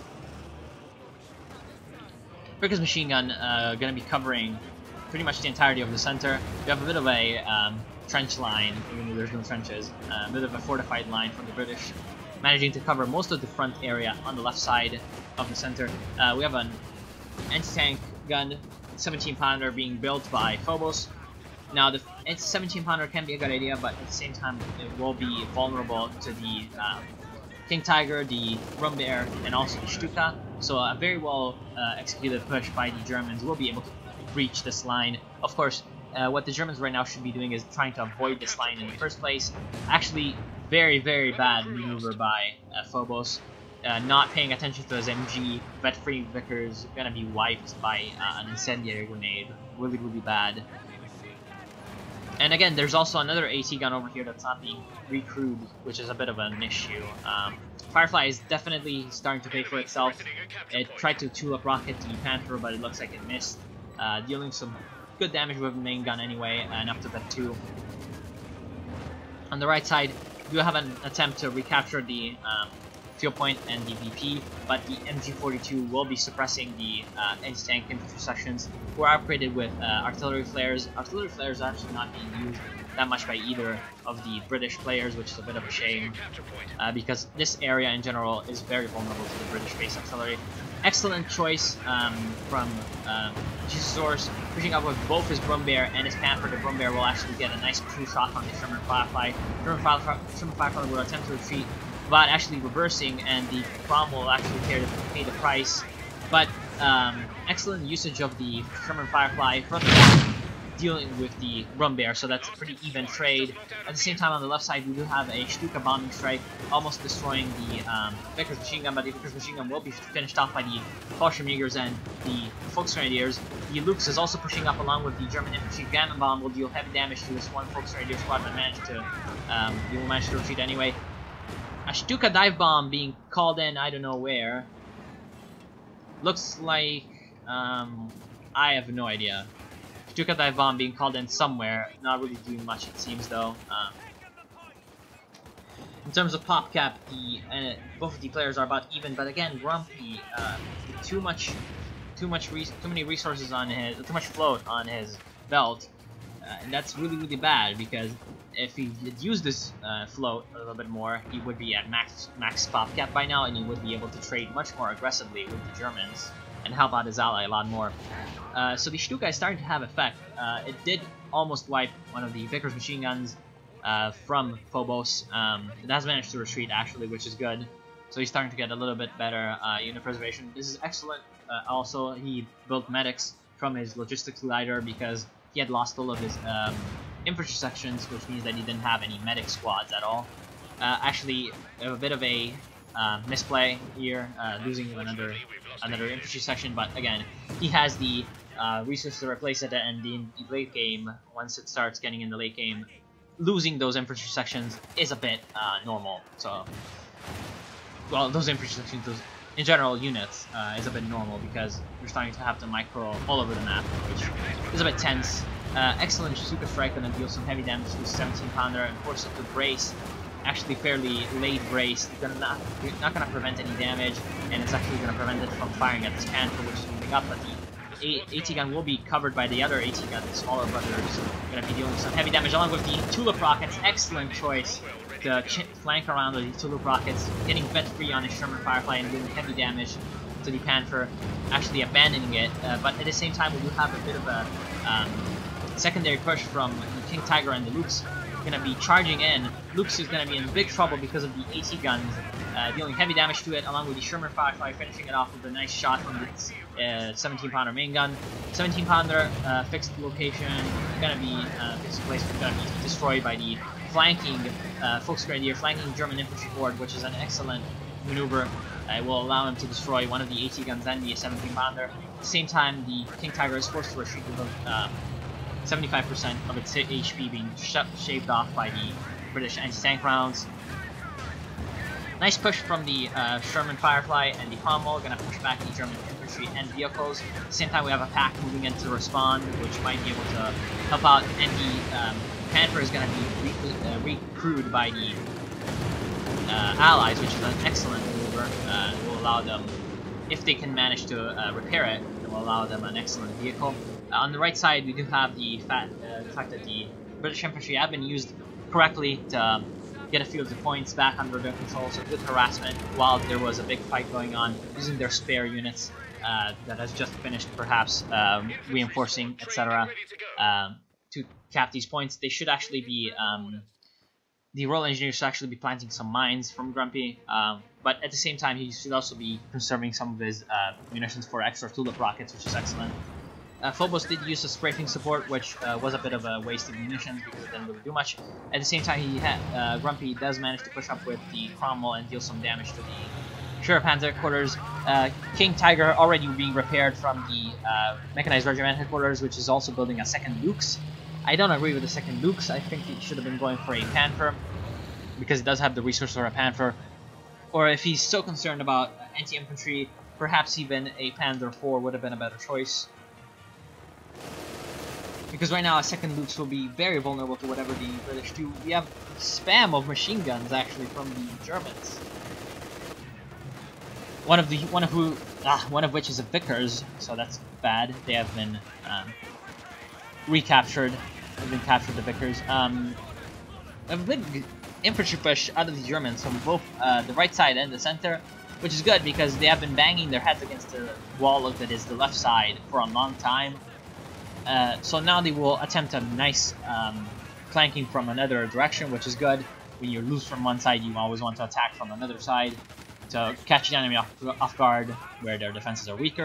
Bricker's machine gun uh, gonna be covering pretty much the entirety of the center. We have a bit of a um, trench line, even though there's no trenches. Uh, a bit of a fortified line from the British, managing to cover most of the front area on the left side of the center. Uh, we have an anti-tank gun, seventeen pounder being built by Phobos. Now the seventeen pounder can be a good idea, but at the same time it will be vulnerable to the uh, King Tiger, the Brumbear, and also the Stuka. So a very well uh, executed push by the Germans will be able to breach this line. Of course, uh, what the Germans right now should be doing is trying to avoid this line in the first place. Actually, very, very bad maneuver by uh, Phobos. Uh, not paying attention to his M G, vet-free Vickers gonna be wiped by uh, an incendiary grenade. Really, really bad. And again, there's also another AT gun over here that's not being recrewed, which is a bit of an issue. Um, Firefly is definitely starting to pay for itself. It tried to Tulip rocket the Panther, but it looks like it missed, uh, dealing some good damage with the main gun anyway, and up to vet two. On the right side, we have an attempt to recapture the um, field point and the V P, but the M G forty-two will be suppressing the uh, anti-tank infantry sections, who are upgraded with uh, artillery flares. Artillery flares are actually not being used that much by either of the British players, which is a bit of a shame, uh, because this area in general is very vulnerable to the British-based artillery. Excellent choice um, from um, Jesus Source, pushing up with both his Brumbear and his Panther. The Brumbear will actually get a nice true shot on the Sherman Firefly. Sherman Firefly, Sherman Firefly will attempt to retreat, but actually reversing, and the Cromwell will actually pay the, pay the price. But um, excellent usage of the Sherman Firefly. Furthermore, dealing with the Grumbear, so that's a pretty even trade. At the same time, on the left side, we do have a Stuka bombing strike, almost destroying the um, Vickers machine gun, but the Vickers machine gun will be finished off by the Fallschirmjägers and the Volksgrenadiers. The Lux is also pushing up along with the German infantry. Gamma bomb will deal heavy damage to this one Volksgrenadier squad, but managed to um, he will manage to retreat anyway. A Stuka dive bomb being called in, I don't know where. Looks like um, I have no idea. Stuka dive bomb being called in somewhere, not really doing much it seems though. Um, in terms of PopCap, the uh, both of the players are about even, but again, Grumpy, uh, too much, too much, too many resources on his, too much float on his belt, uh, and that's really really bad because if he had used this uh, float a little bit more, he would be at max max PopCap by now, and he would be able to trade much more aggressively with the Germans and help out his ally a lot more. Uh, so the Stuka is starting to have effect. Uh, it did almost wipe one of the Vickers machine guns uh, from Phobos. Um, it has managed to retreat actually, which is good. So he's starting to get a little bit better uh, unit preservation. This is excellent. Uh, also, he built medics from his logistics glider because he had lost all of his um, infantry sections, which means that he didn't have any medic squads at all. Uh, actually, a bit of a uh, misplay here, uh, losing another another infantry section, but again, he has the uh, resources to replace it, and in the late game, once it starts getting in the late game, losing those infantry sections is a bit uh, normal. So, well, those infantry sections, those in general units, uh, is a bit normal because you're starting to have to micro all over the map, which is a bit tense. Uh, excellent Stuka strike, gonna deal some heavy damage to the seventeen pounder and force it to brace. Actually, fairly late brace. It's gonna not, not gonna prevent any damage, and it's actually gonna prevent it from firing at this Panther, which is moving up. But the AT gun will be covered by the other AT gun, the smaller brothers. Gonna be dealing some heavy damage along with the Tulip rockets. Excellent choice to flank around with the Tulip rockets, getting vet free on his Sherman Firefly and doing heavy damage to the Panther, actually abandoning it. Uh, but at the same time, we do have a bit of a um, secondary push from the King Tiger and the Lux. Going to be charging in. Lux is going to be in big trouble because of the AT guns, uh, dealing heavy damage to it, along with the Sherman Firefly, finishing it off with a nice shot from the uh, seventeen pounder main gun. seventeen pounder uh, fixed location, going to be uh, fixed place, going to be destroyed by the flanking uh, Volksgrenadier, flanking German infantry horde, which is an excellent maneuver. Uh, it will allow him to destroy one of the AT guns and the seventeen pounder. At the same time, the King Tiger is forced to retreat with a seventy-five percent of its H P being sh shaved off by the British anti-tank rounds. Nice push from the uh, Sherman Firefly and the Cromwell, gonna push back the German infantry and vehicles. At the same time, we have a pack moving in to respond, which might be able to help out, and the um, Panther is gonna be re uh, recruited by the uh, Allies, which is an excellent maneuver. Uh, it will allow them, if they can manage to uh, repair it, it will allow them an excellent vehicle. Uh, on the right side, we do have the, fat, uh, the fact that the British infantry have been used correctly to um, get a few of the points back under their control, so good harassment while there was a big fight going on, using their spare units uh, that has just finished, perhaps um, reinforcing, et cetera, um, to cap these points. They should actually be, um, the Royal Engineers should actually be planting some mines from Grumpy, um, but at the same time, he should also be conserving some of his uh, munitions for extra Tulip rockets, which is excellent. Uh, Phobos did use a strafing support, which uh, was a bit of a waste of munitions because it didn't really do much. At the same time, he had, uh, Grumpy does manage to push up with the Cromwell and deal some damage to the Sherman Panther headquarters. Uh, King Tiger already being repaired from the uh, Mechanized Regiment headquarters, which is also building a second Lux. I don't agree with the second Lux. I think he should have been going for a Panther because it does have the resource for a Panther. Or if he's so concerned about anti-infantry, perhaps even a Panther four would have been a better choice. Because right now a second Lux will be very vulnerable to whatever the British do. We have spam of machine guns actually from the Germans. One of the one of who ah, one of which is a Vickers, so that's bad. They have been um, recaptured. Have been captured the Vickers. Um, a big infantry push out of the Germans from both uh, the right side and the center, which is good because they have been banging their heads against the wall of that is the left side for a long time. Uh, so now they will attempt a nice um, flanking from another direction, which is good. When you're loose from one side, you always want to attack from another side to catch the enemy off, off guard where their defenses are weaker.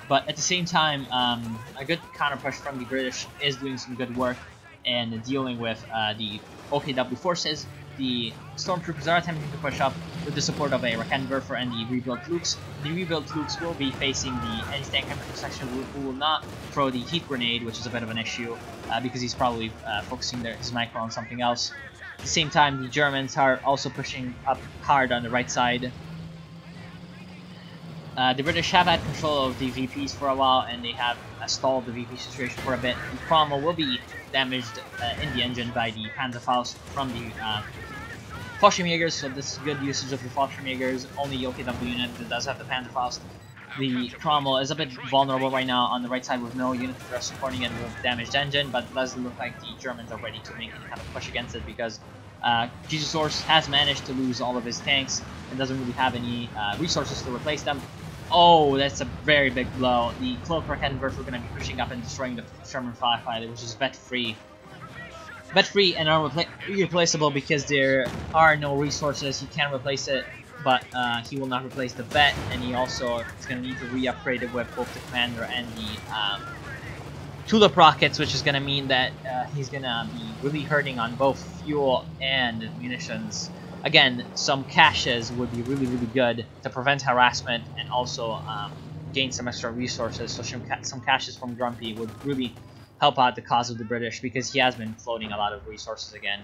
But at the same time, um, a good counter push from the British is doing some good work in dealing with uh, the O K W forces. The Stormtroopers are attempting to push up with the support of a Raketwerfer and the rebuilt Lukes. The rebuilt Lukes will be facing the anti-tank infantry section, who will not throw the heat grenade, which is a bit of an issue uh, because he's probably uh, focusing their, his micro on something else. At the same time, the Germans are also pushing up hard on the right side. Uh, the British have had control of the V Ps for a while, and they have uh, stalled the V P situation for a bit. The Cromwell will be damaged uh, in the engine by the Panzerfaust from the uh, Fallschirmjägers, so this is good usage of the Fallschirmjägers. Only O K W unit that does have the Panzerfaust. The Cromwell is a bit vulnerable right now on the right side with no units that are supporting it with damaged engine, but it does look like the Germans are ready to make any kind of push against it because uh, Jesus has managed to lose all of his tanks and doesn't really have any uh, resources to replace them. Oh, that's a very big blow. The Cloak Raketwerfer are going to be pushing up and destroying the Sherman Firefighter, which is vet free. Vet free and unrepla irreplaceable because there are no resources. He can replace it, but uh, he will not replace the vet, and he also is going to need to re-upgrade it with both the commander and the um, Tulip rockets, which is going to mean that uh, he's going to be really hurting on both fuel and munitions. Again, some caches would be really, really good to prevent harassment and also um, gain some extra resources. So some, ca some caches from Grumpy would really help out the cause of the British because he has been floating a lot of resources again.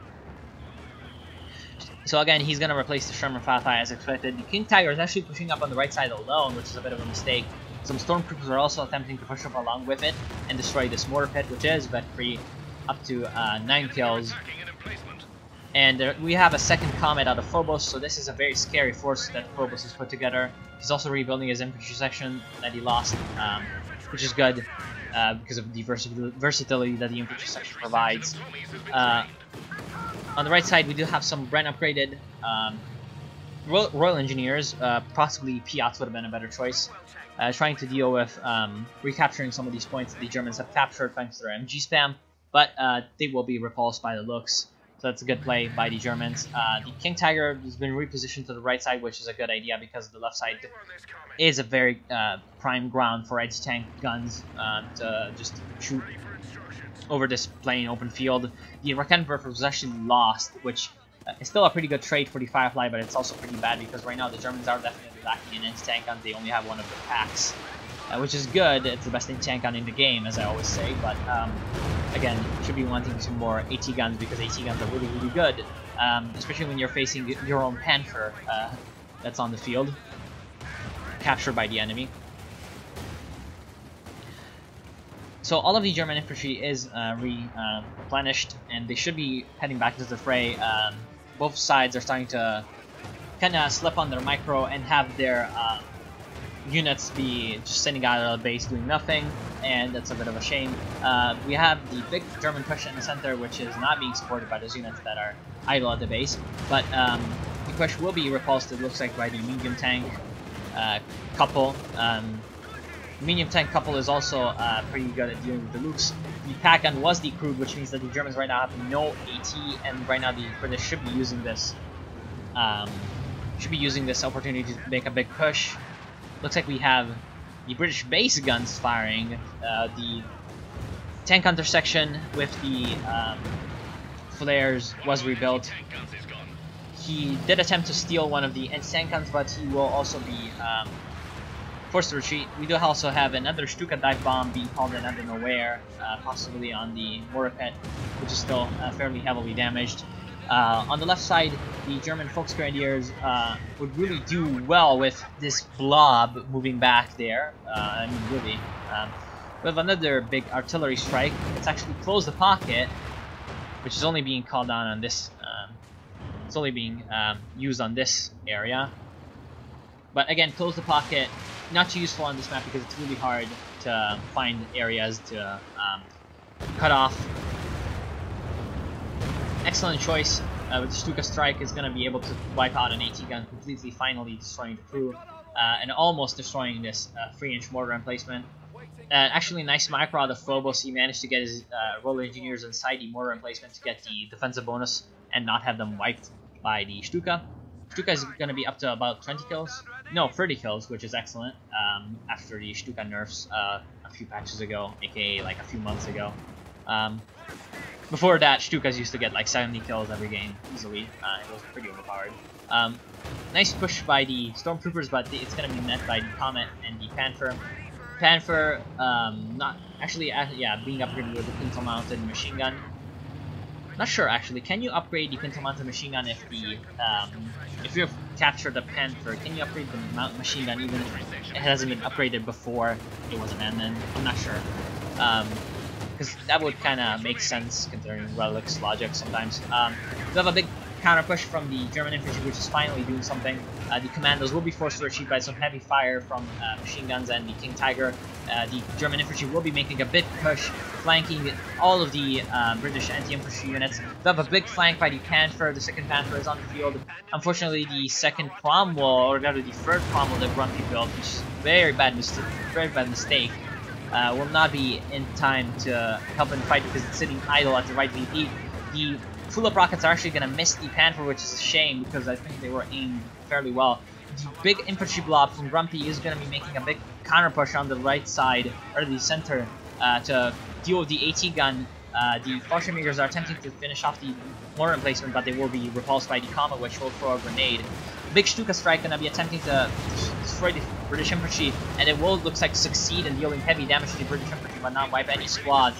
So again, he's going to replace the Sherman Firefighter as expected. The King Tiger is actually pushing up on the right side alone, which is a bit of a mistake. Some Stormtroopers are also attempting to push up along with it and destroy this mortar pit, which is vet free, up to uh, nine kills. And uh, we have a second Comet out of Phobos, so this is a very scary force that Phobos has put together. He's also rebuilding his infantry section that he lost, um, which is good uh, because of the vers versatility that the infantry section provides. Uh, on the right side, we do have some Bren upgraded um, Royal, Royal Engineers. Uh, possibly Piats would have been a better choice. Uh, trying to deal with um, recapturing some of these points that the Germans have captured thanks to their M G spam, but uh, they will be repulsed by the Looks. So that's a good play by the Germans. Uh, the King Tiger has been repositioned to the right side, which is a good idea because the left side is a very uh, prime ground for anti-tank guns uh, to just shoot over this plain open field. The Raketwerfer was actually lost, which uh, is still a pretty good trade for the Firefly, but it's also pretty bad because right now the Germans are definitely lacking in anti-tank guns. They only have one of the packs, uh, which is good. It's the best anti-tank gun in the game, as I always say, but um, again, should be wanting some more AT guns because AT guns are really, really good, um, especially when you're facing your own Panther uh, that's on the field, captured by the enemy. So all of the German infantry is uh, replenished, uh, and they should be heading back into the fray. Um, both sides are starting to kind of slip on their micro and have their uh, units be just sitting out of the base doing nothing, and that's a bit of a shame. Uh, we have the big German push in the center, which is not being supported by those units that are idle at the base, but um, the push will be repulsed, it looks like, by the medium tank uh, couple. Um, medium tank couple is also uh, pretty good at dealing with the Lukes. The pack gun was decrewed, which means that the Germans right now have no AT, and right now the British should be using this um, should be using this opportunity to make a big push. Looks like we have the British base guns firing. Uh, the tank hunter section with the um, flares was rebuilt. He did attempt to steal one of the anti-tank guns, but he will also be um, forced to retreat. We do also have another Stuka dive bomb being called in out of nowhere, uh, possibly on the mortar pit, which is still uh, fairly heavily damaged. Uh, on the left side, the German Volksgrenadiers uh, would really do well with this blob moving back there. Uh, I mean, really. Um, we have another big artillery strike. It's actually Close the Pocket, which is only being called down on this. Um, it's only being um, used on this area. But again, Close the Pocket, not too useful on this map because it's really hard to find areas to um, cut off. Excellent choice uh, with the Stuka Strike is going to be able to wipe out an AT gun completely, finally destroying the crew uh, and almost destroying this uh, three inch mortar emplacement. Uh, actually, nice micro out of Phobos. He managed to get his uh, Royal Engineers inside the mortar emplacement to get the defensive bonus and not have them wiped by the Stuka. Stuka is going to be up to about twenty kills. no, thirty kills, which is excellent. Um, after the Stuka nerfs uh, a few patches ago, aka like a few months ago. Um, before that, Stukas used to get like seventy kills every game easily. Uh, it was pretty overpowered. Um, nice push by the Stormtroopers, but it's gonna be met by the Comet and the Panther. Panther, um, not actually, uh, yeah, being upgraded with the pintle-mounted machine gun. Not sure actually. Can you upgrade the pintle-mounted machine gun if the um, if you've captured the Panther? Can you upgrade the mount machine gun even if it hasn't been upgraded before it was an admin? I'm not sure. Um, because that would kind of make sense considering Relic's logic sometimes. Um, we have a big counter push from the German infantry, which is finally doing something. Uh, the commandos will be forced to retreat by some heavy fire from uh, machine guns and the King Tiger. Uh, the German infantry will be making a big push, flanking all of the uh, British anti-infantry units. We have a big flank by the Panther. The second Panther is on the field. Unfortunately, the second Cromwell, or rather the third Cromwell that Grumpy built, which is very bad mistake, very bad mistake. Uh, will not be in time to help in the fight because it's sitting idle at the right V P. The full-up rockets are actually going to miss the Panther, which is a shame because I think they were aimed fairly well. The big infantry blob from Grumpy is going to be making a big counter push on the right side, or the center, uh, to deal with the AT gun. Uh, the Fallschirmjägers are attempting to finish off the mortar emplacement, but they will be repulsed by the Comet, which will throw a grenade. Big Stuka strike going to be attempting to destroy the British infantry, and it will, looks like, succeed in dealing heavy damage to the British infantry, but not wipe any squads.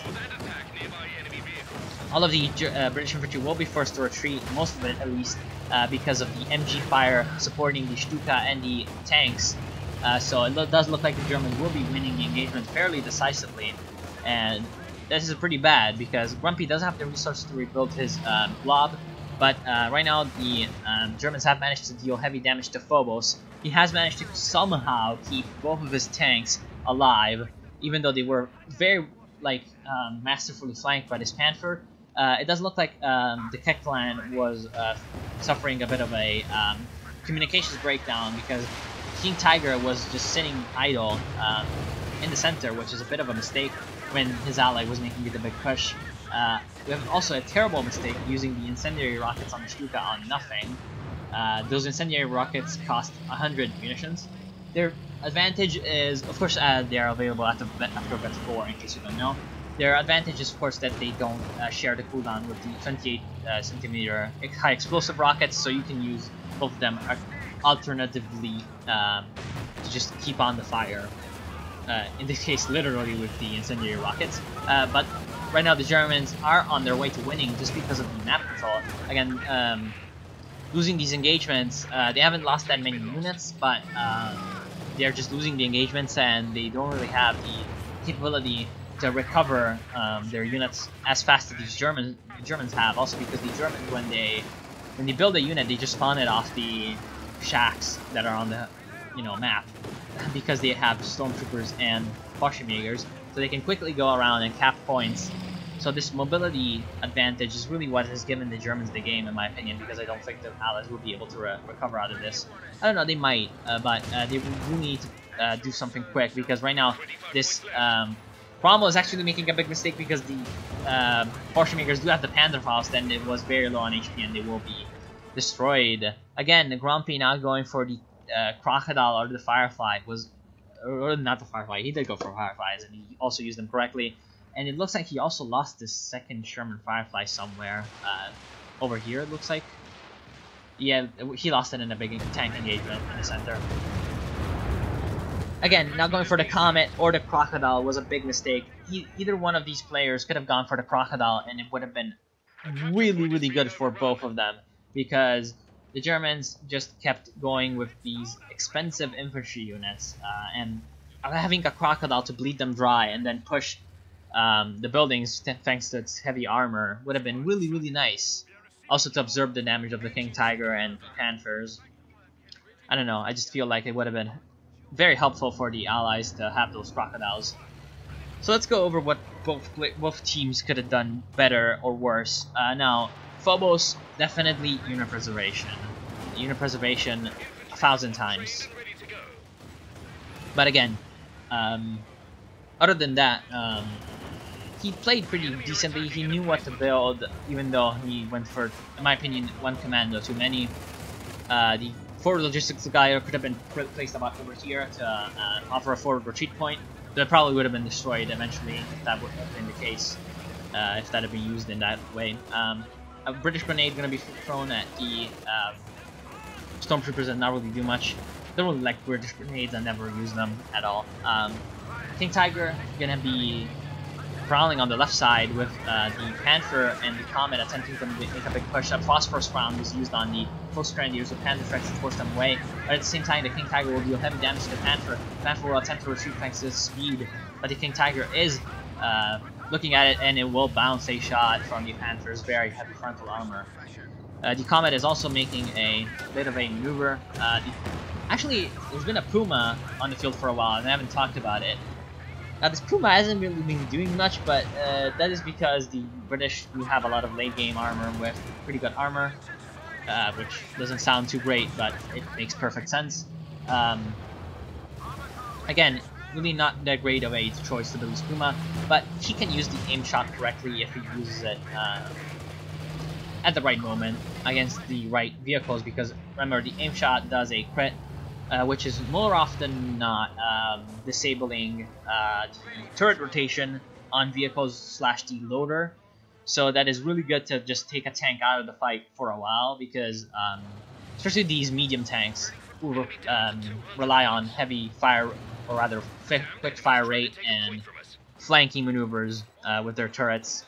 All of the uh, British infantry will be forced to retreat, most of it at least, uh, because of the M G fire supporting the Stuka and the tanks. Uh, so it lo does look like the Germans will be winning the engagement fairly decisively, and this is pretty bad because Grumpy doesn't have the resources to rebuild his uh, blob. But uh, right now, the um, Germans have managed to deal heavy damage to Phobos. He has managed to somehow keep both of his tanks alive, even though they were very, like, um, masterfully flanked by this Panther. Uh, it does look like um, the Keck clan was uh, suffering a bit of a um, communications breakdown because King Tiger was just sitting idle um, in the center, which is a bit of a mistake when his ally was making the big push. Uh, we have also a terrible mistake using the incendiary rockets on the Stuka on nothing. Uh, those incendiary rockets cost one hundred munitions. Their advantage is, of course, uh, they are available after, after Vet four, in case you don't know. Their advantage is, of course, that they don't uh, share the cooldown with the twenty-eight centimeter high explosive rockets, so you can use both of them alternatively um, to just keep on the fire. Uh, in this case, literally with the incendiary rockets. Uh, but right now, the Germans are on their way to winning just because of the map control. Again, um, losing these engagements, uh, they haven't lost that many units, but um, they're just losing the engagements, and they don't really have the capability to recover um, their units as fast as these Germans Germans have. Also, because the Germans, when they when they build a unit, they just spawn it off the shacks that are on the you know map, because they have Stormtroopers and Fallschirmjägers, so they can quickly go around and cap points. So this mobility advantage is really what has given the Germans the game, in my opinion, because I don't think the Allies will be able to re recover out of this. I don't know, they might, uh, but uh, they will need to uh, do something quick, because right now this um, Cromwell is actually making a big mistake because the uh, Fallschirmjägers do have the Panzerfaust, and it was very low on H P, and they will be destroyed. Again, the Grumpy now going for the uh, Crocodile or the Firefly was, or not the Firefly, he did go for Fireflies, and he also used them correctly. And it looks like he also lost this second Sherman Firefly somewhere. Uh, over here, it looks like. Yeah, he lost it in a big tank engagement in the center. Again, not going for the Comet or the Crocodile was a big mistake. E either one of these players could have gone for the Crocodile, and it would have been really, really good for both of them. Because the Germans just kept going with these expensive infantry units. Uh, and having a Crocodile to bleed them dry and then push Um, the buildings, thanks to its heavy armor, would have been really, really nice. Also to absorb the damage of the King Tiger and Panthers. I don't know, I just feel like it would have been very helpful for the Allies to have those Crocodiles. So let's go over what both both teams could have done better or worse. Uh, now, Phobos, definitely unit preservation. Unit preservation a thousand times. But again, um, other than that, um, he played pretty decently. He knew what to build, even though he went for, in my opinion, one commando too many. Uh, the forward logistics guy could have been placed about over here to uh, offer a forward retreat point. That probably would have been destroyed eventually if that would have been the case, uh, if that had been used in that way. Um, a British grenade going to be thrown at the um, stormtroopers and not really do much. They don't really like British grenades, I never use them at all. Um, King Tiger going to be prowling on the left side with uh, the Panther and the Comet attempting to make a big push. A Phosphorus round was used on the close grenadiers with Panther strikes to force them away, but at the same time the King Tiger will deal heavy damage to the Panther. The Panther will attempt to retreat thanks to its speed, but the King Tiger is uh, looking at it and it will bounce a shot from the Panther's very heavy frontal armor. Uh, the Comet is also making a bit of a maneuver. Uh, the, actually, there's been a Puma on the field for a while and I haven't talked about it. Now this Puma hasn't really been doing much, but uh, that is because the British do have a lot of late game armor with pretty good armor, uh, which doesn't sound too great, but it makes perfect sense. Um, again, really not that great of a choice to lose Puma, but he can use the aim shot correctly if he uses it uh, at the right moment against the right vehicles, because remember the aim shot does a crit. Uh, which is more often not um, disabling uh, the turret rotation on vehicles slash the loader. So that is really good to just take a tank out of the fight for a while, because um, especially these medium tanks who um, rely on heavy fire, or rather quick fire rate and flanking maneuvers uh, with their turrets.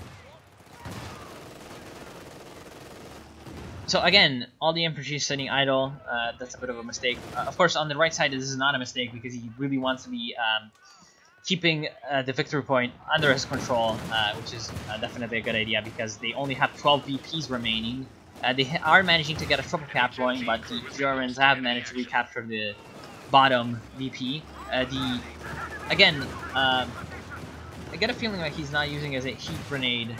So again, all the infantry is sitting idle. Uh, that's a bit of a mistake. Uh, of course, on the right side, this is not a mistake because he really wants to be um, keeping uh, the victory point under his control, uh, which is uh, definitely a good idea because they only have twelve V Ps remaining. Uh, they are managing to get a triple cap going, but the Germans have managed to recapture the bottom V P. Uh, the again, uh, I get a feeling like he's not using it as a heat grenade.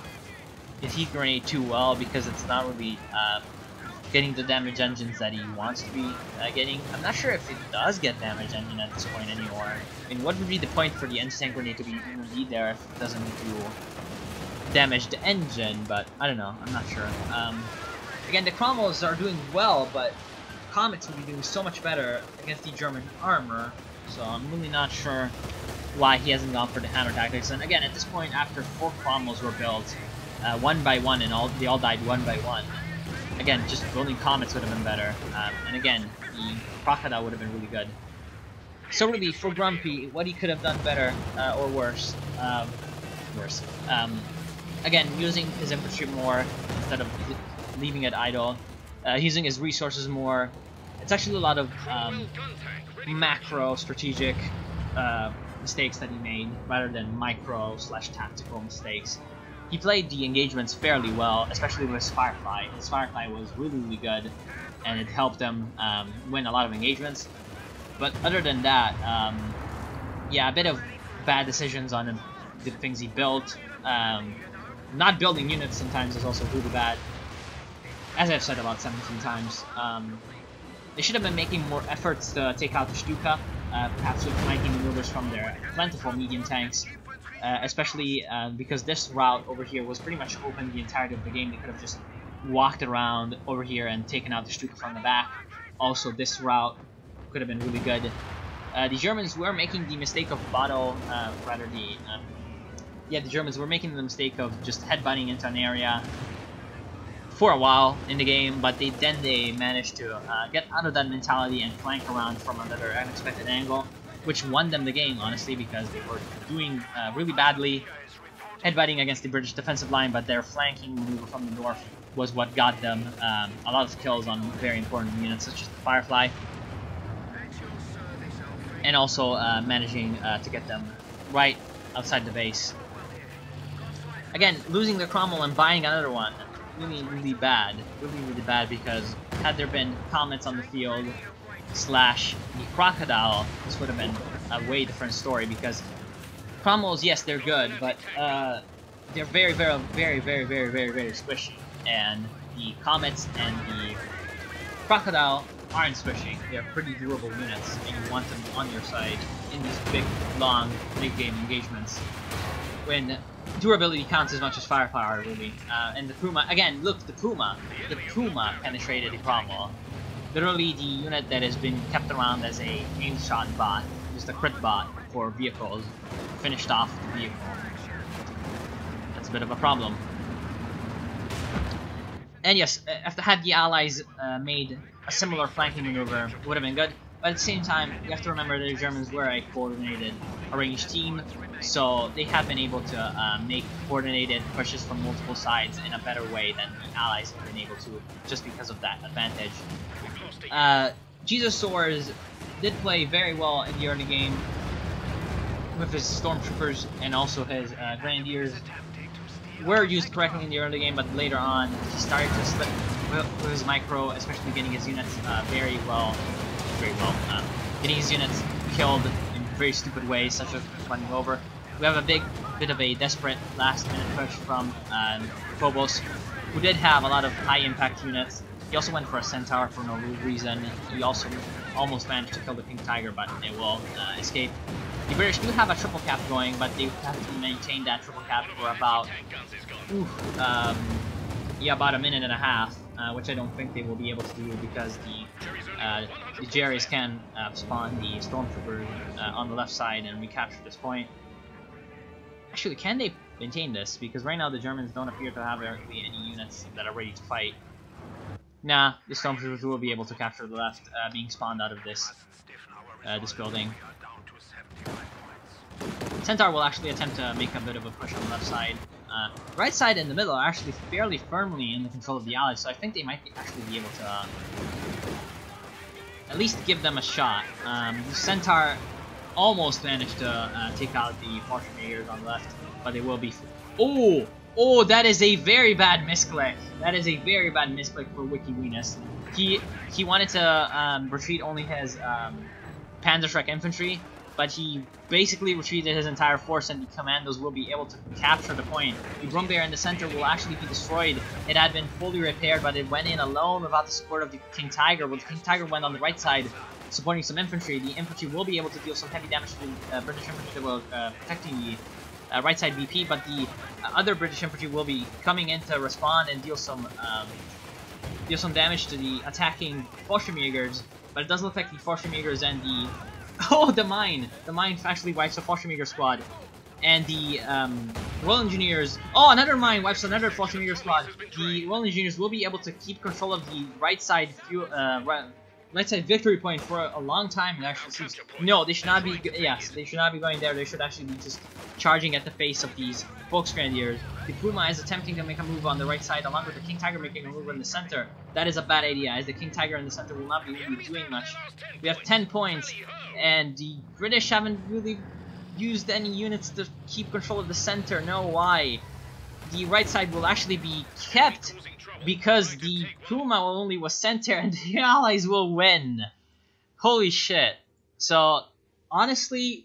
His heat grenade too well because it's not really uh, getting the damage engines that he wants to be uh, getting. I'm not sure if it does get damage engine at this point anymore. I mean, what would be the point for the anti-tank grenade to be, even be there if it doesn't do damage the engine? But I don't know. I'm not sure. Um, again, the Cromwells are doing well, but Comets would be doing so much better against the German armor. So I'm really not sure why he hasn't gone for the hammer tactics. And again, at this point, after four Cromwells were built, Uh, one by one, and all they all died one by one. Again, just building Comets would have been better. Um, and again, the Crocodile would have been really good. So really, for Grumpy, what he could have done better uh, or worse, um, worse. Um, again, using his infantry more instead of leaving it idle, uh, using his resources more. It's actually a lot of um, macro strategic uh, mistakes that he made rather than micro slash tactical mistakes. He played the engagements fairly well, especially with his Firefly. His Firefly was really, really good, and it helped him um, win a lot of engagements. But other than that, um, yeah, a bit of bad decisions on the things he built. Um, not building units sometimes is also really bad, as I've said about seventeen times. Um, they should have been making more efforts to take out the Stuka, uh, perhaps with flanking maneuvers from their plentiful medium tanks. Uh, especially uh, because this route over here was pretty much open the entirety of the game. They could have just walked around over here and taken out the Stuka from the back. Also, this route could have been really good. Uh, the Germans were making the mistake of bottle, uh, rather the, um, yeah, the Germans were making the mistake of just headbutting into an area for a while in the game, but they then they managed to uh, get out of that mentality and flank around from another unexpected angle, which won them the game, honestly, because they were doing uh, really badly, headbutting against the British defensive line, but their flanking maneuver from the north was what got them um, a lot of kills on very important units, such as the Firefly, and also uh, managing uh, to get them right outside the base. Again, losing the Cromwell and buying another one, really, really bad. Really, really bad, because had there been Comets on the field, slash the Crocodile, this would have been a way different story, because Cromwells, yes, they're good, but uh, they're very, very, very, very, very, very, very squishy, and the Comets and the Crocodile aren't squishy. They're pretty durable units, and you want them on your side in these big, long, late-game engagements, when durability counts as much as firepower, really. Uh, and the Puma, again, look, the Puma, the Puma penetrated the Cromwell. literally the unit that has been kept around as a aim shot bot, just a crit bot for vehicles, finished off the vehicle. That's a bit of a problem. And yes, if had the Allies uh, made a similar flanking maneuver, it would have been good. But at the same time, you have to remember that the Germans were a coordinated, arranged team, so they have been able to uh, make coordinated pushes from multiple sides in a better way than the Allies have been able to, just because of that advantage. Uh, Jesus Soares did play very well in the early game with his Stormtroopers, and also his uh, Grenadiers were used correctly in the early game, but later on he started to slip with his micro, especially getting his units uh, very well, very well, uh, getting his units killed in very stupid ways, such as running over. We have a big bit of a desperate last-minute push from um, Phobos, who did have a lot of high-impact units. He also went for a Centaur for no reason. He also almost managed to kill the King Tiger, but they will uh, escape. The British do have a triple cap going, but they have to maintain that triple cap for about, oof, um, yeah, about a minute and a half, uh, which I don't think they will be able to do because the uh, the Jerrys can uh, spawn the Stormtroopers uh, on the left side and recapture this point. Actually, can they maintain this? Because right now the Germans don't appear to have really any units that are ready to fight. Nah, the Stormtroopers will be able to capture the left, uh, being spawned out of this uh, this building. Centaur will actually attempt to make a bit of a push on the left side. Uh, right side and the middle are actually fairly firmly in the control of the Allies, so I think they might be actually be able to uh, at least give them a shot. Um, the Centaur almost managed to uh, take out the Fallschirmjägers on the left, but they will be... Oh! Oh, that is a very bad misclick. That is a very bad misclick for Wiki Weenus. He, he wanted to um, retreat only his um, Panzerschreck infantry, but he basically retreated his entire force, and the commandos will be able to capture the point. The Brumbear in the center will actually be destroyed. It had been fully repaired, but it went in alone without the support of the King Tiger. When the King Tiger went on the right side, supporting some infantry, the infantry will be able to deal some heavy damage to the uh, British infantry that were uh, protecting the uh, right side V P, but the uh, other British infantry will be coming in to respond and deal some um, deal some damage to the attacking Fallschirmjägers. But it does look like the Fallschirmjägers and the oh, the mine! The mine actually wipes a Fallschirmjäger squad. And the um, Royal Engineers... Oh, another mine wipes another Fallschirmjäger squad. The Royal Engineers will be able to keep control of the right side fuel, uh, right, right side victory point for a, a long time. It actually seems... No, they should not be... Yes, they should not be going there. They should actually be just charging at the face of these Volksgrenadiers. The Puma is attempting to make a move on the right side, along with the King Tiger making a move in the center. That is a bad idea, as the King Tiger in the center will not be really doing much. We have ten points, and the British haven't really used any units to keep control of the center. No, why? The right side will actually be kept because the Puma only was center, and the Allies will win. Holy shit. So, honestly,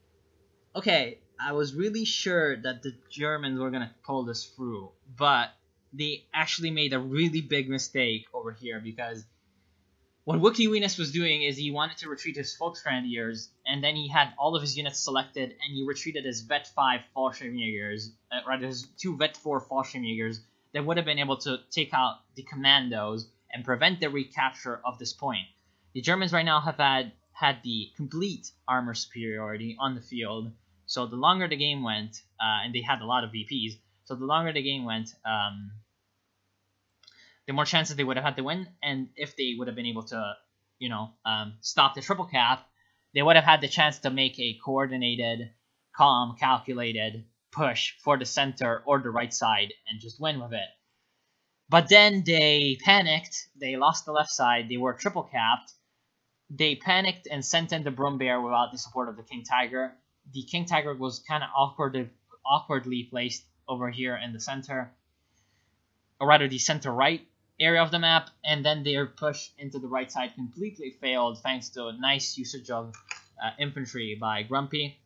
okay, I was really sure that the Germans were gonna pull this through, but they actually made a really big mistake over here, because what Wiki Weenus was doing is he wanted to retreat his Volksgrenadiers, and then he had all of his units selected, and he retreated his Vet five Fallschirmjägers, uh, rather his two Vet four Fallschirmjägers, that would have been able to take out the commandos and prevent the recapture of this point. The Germans right now have had, had the complete armor superiority on the field, so the longer the game went, uh, and they had a lot of V Ps, so the longer the game went, um, the more chances they would have had to win, and if they would have been able to, you know, um, stop the triple cap, they would have had the chance to make a coordinated, calm, calculated push for the center or the right side and just win with it. But then they panicked, they lost the left side, they were triple capped, they panicked and sent in the Brumbear without the support of the King Tiger. The King Tiger was kind of awkward, awkwardly placed over here in the center, or rather the center-right area of the map, and then their push into the right side completely failed thanks to a nice usage of uh, infantry by Grumpy.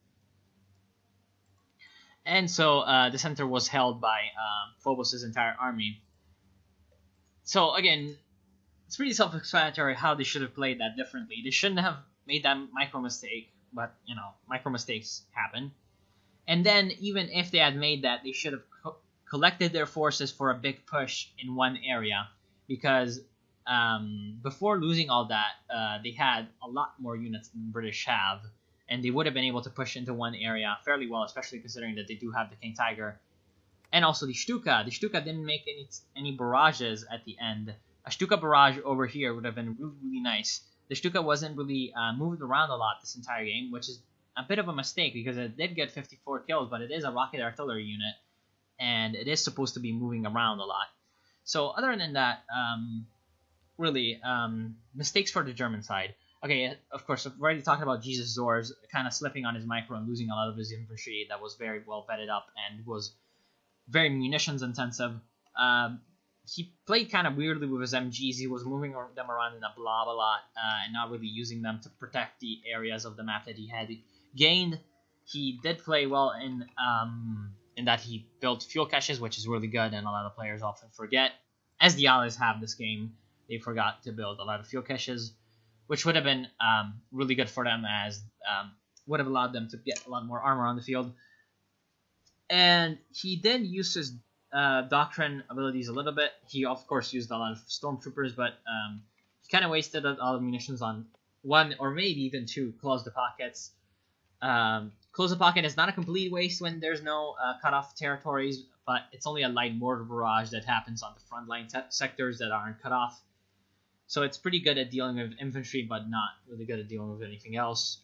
And so uh, the center was held by uh, Phobos' entire army. So again, it's pretty self-explanatory how they should have played that differently. They shouldn't have made that micro mistake, but you know, micro mistakes happen. And then even if they had made that, they should have co collected their forces for a big push in one area, because um, before losing all that, uh, they had a lot more units than the British have, and they would have been able to push into one area fairly well, especially considering that they do have the King Tiger. And also the Stuka. The Stuka didn't make any any barrages at the end. A Stuka barrage over here would have been really, really nice. The Stuka wasn't really uh, moved around a lot this entire game, which is a bit of a mistake because it did get fifty-four kills, but it is a rocket artillery unit, and it is supposed to be moving around a lot. So other than that, um, really, um, mistakes for the German side. Okay, of course, I've already talked about Jesus Zors kind of slipping on his micro and losing a lot of his infantry that was very well vetted up and was very munitions intensive. Um, he played kind of weirdly with his M Gs. He was moving them around in a blob a lot uh, and not really using them to protect the areas of the map that he had gained. He did play well in um, in that he built fuel caches, which is really good, and a lot of players often forget. As the Allies have this game, they forgot to build a lot of fuel caches, which would have been um, really good for them, as um, would have allowed them to get a lot more armor on the field. And he did use his uh, doctrine abilities a little bit. He, of course, used a lot of stormtroopers, but um, he kind of wasted a lot of munitions on one or maybe even two close the pockets. Um, close the pocket is not a complete waste when there's no uh, cut-off territories, but it's only a light mortar barrage that happens on the front line sectors that aren't cut off. So it's pretty good at dealing with infantry, but not really good at dealing with anything else.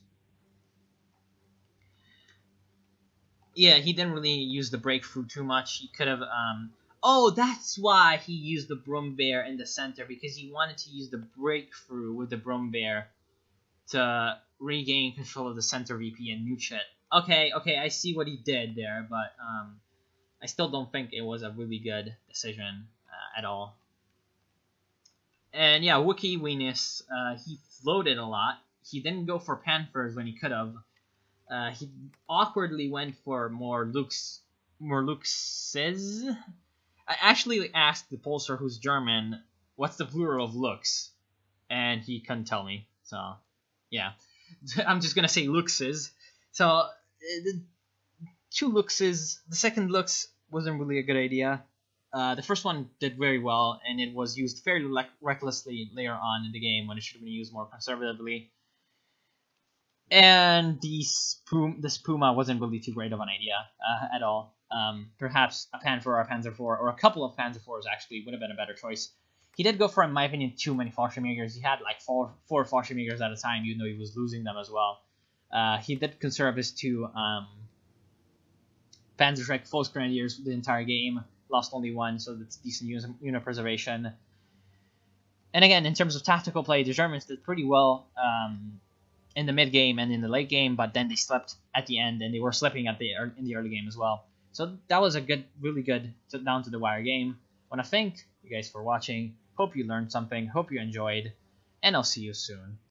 Yeah, he didn't really use the breakthrough too much. He could have... Um, oh, that's why he used the Broom Bear in the center, because he wanted to use the breakthrough with the Broom Bear to regain control of the center V P and nooch it. Okay, okay, I see what he did there, but um, I still don't think it was a really good decision uh, at all. And yeah, Wookiee Weenus, uh, he floated a lot. He didn't go for Panthers when he could have. Uh, he awkwardly went for more Luke's, more Luxes. I actually asked the Pulsar, who's German, what's the plural of Lux, and he couldn't tell me. So, yeah, I'm just gonna say Luxes. So, uh, the two Luxes. The second Lux wasn't really a good idea. Uh, the first one did very well, and it was used fairly le- recklessly later on in the game when it should have been used more conservatively. And the Spum- the Spuma wasn't really too great of an idea uh, at all. Um, perhaps a Panzer or a Panzer four, or a couple of Panzer fours actually, would have been a better choice. He did go for, in my opinion, too many Fallschirmjägers. He had like four, four Fallschirmjägers at a time, even though he was losing them as well. Uh, he did conserve his two um, Panzerschreck Volksgrenadiers the entire game. Lost only one, so that's decent unit, unit preservation. And again, in terms of tactical play, the Germans did pretty well um, in the mid game and in the late game, but then they slipped at the end, and they were slipping at the in the early game as well. So that was a good, really good down to the wire game. I want to thank you guys for watching. Hope you learned something. Hope you enjoyed, and I'll see you soon.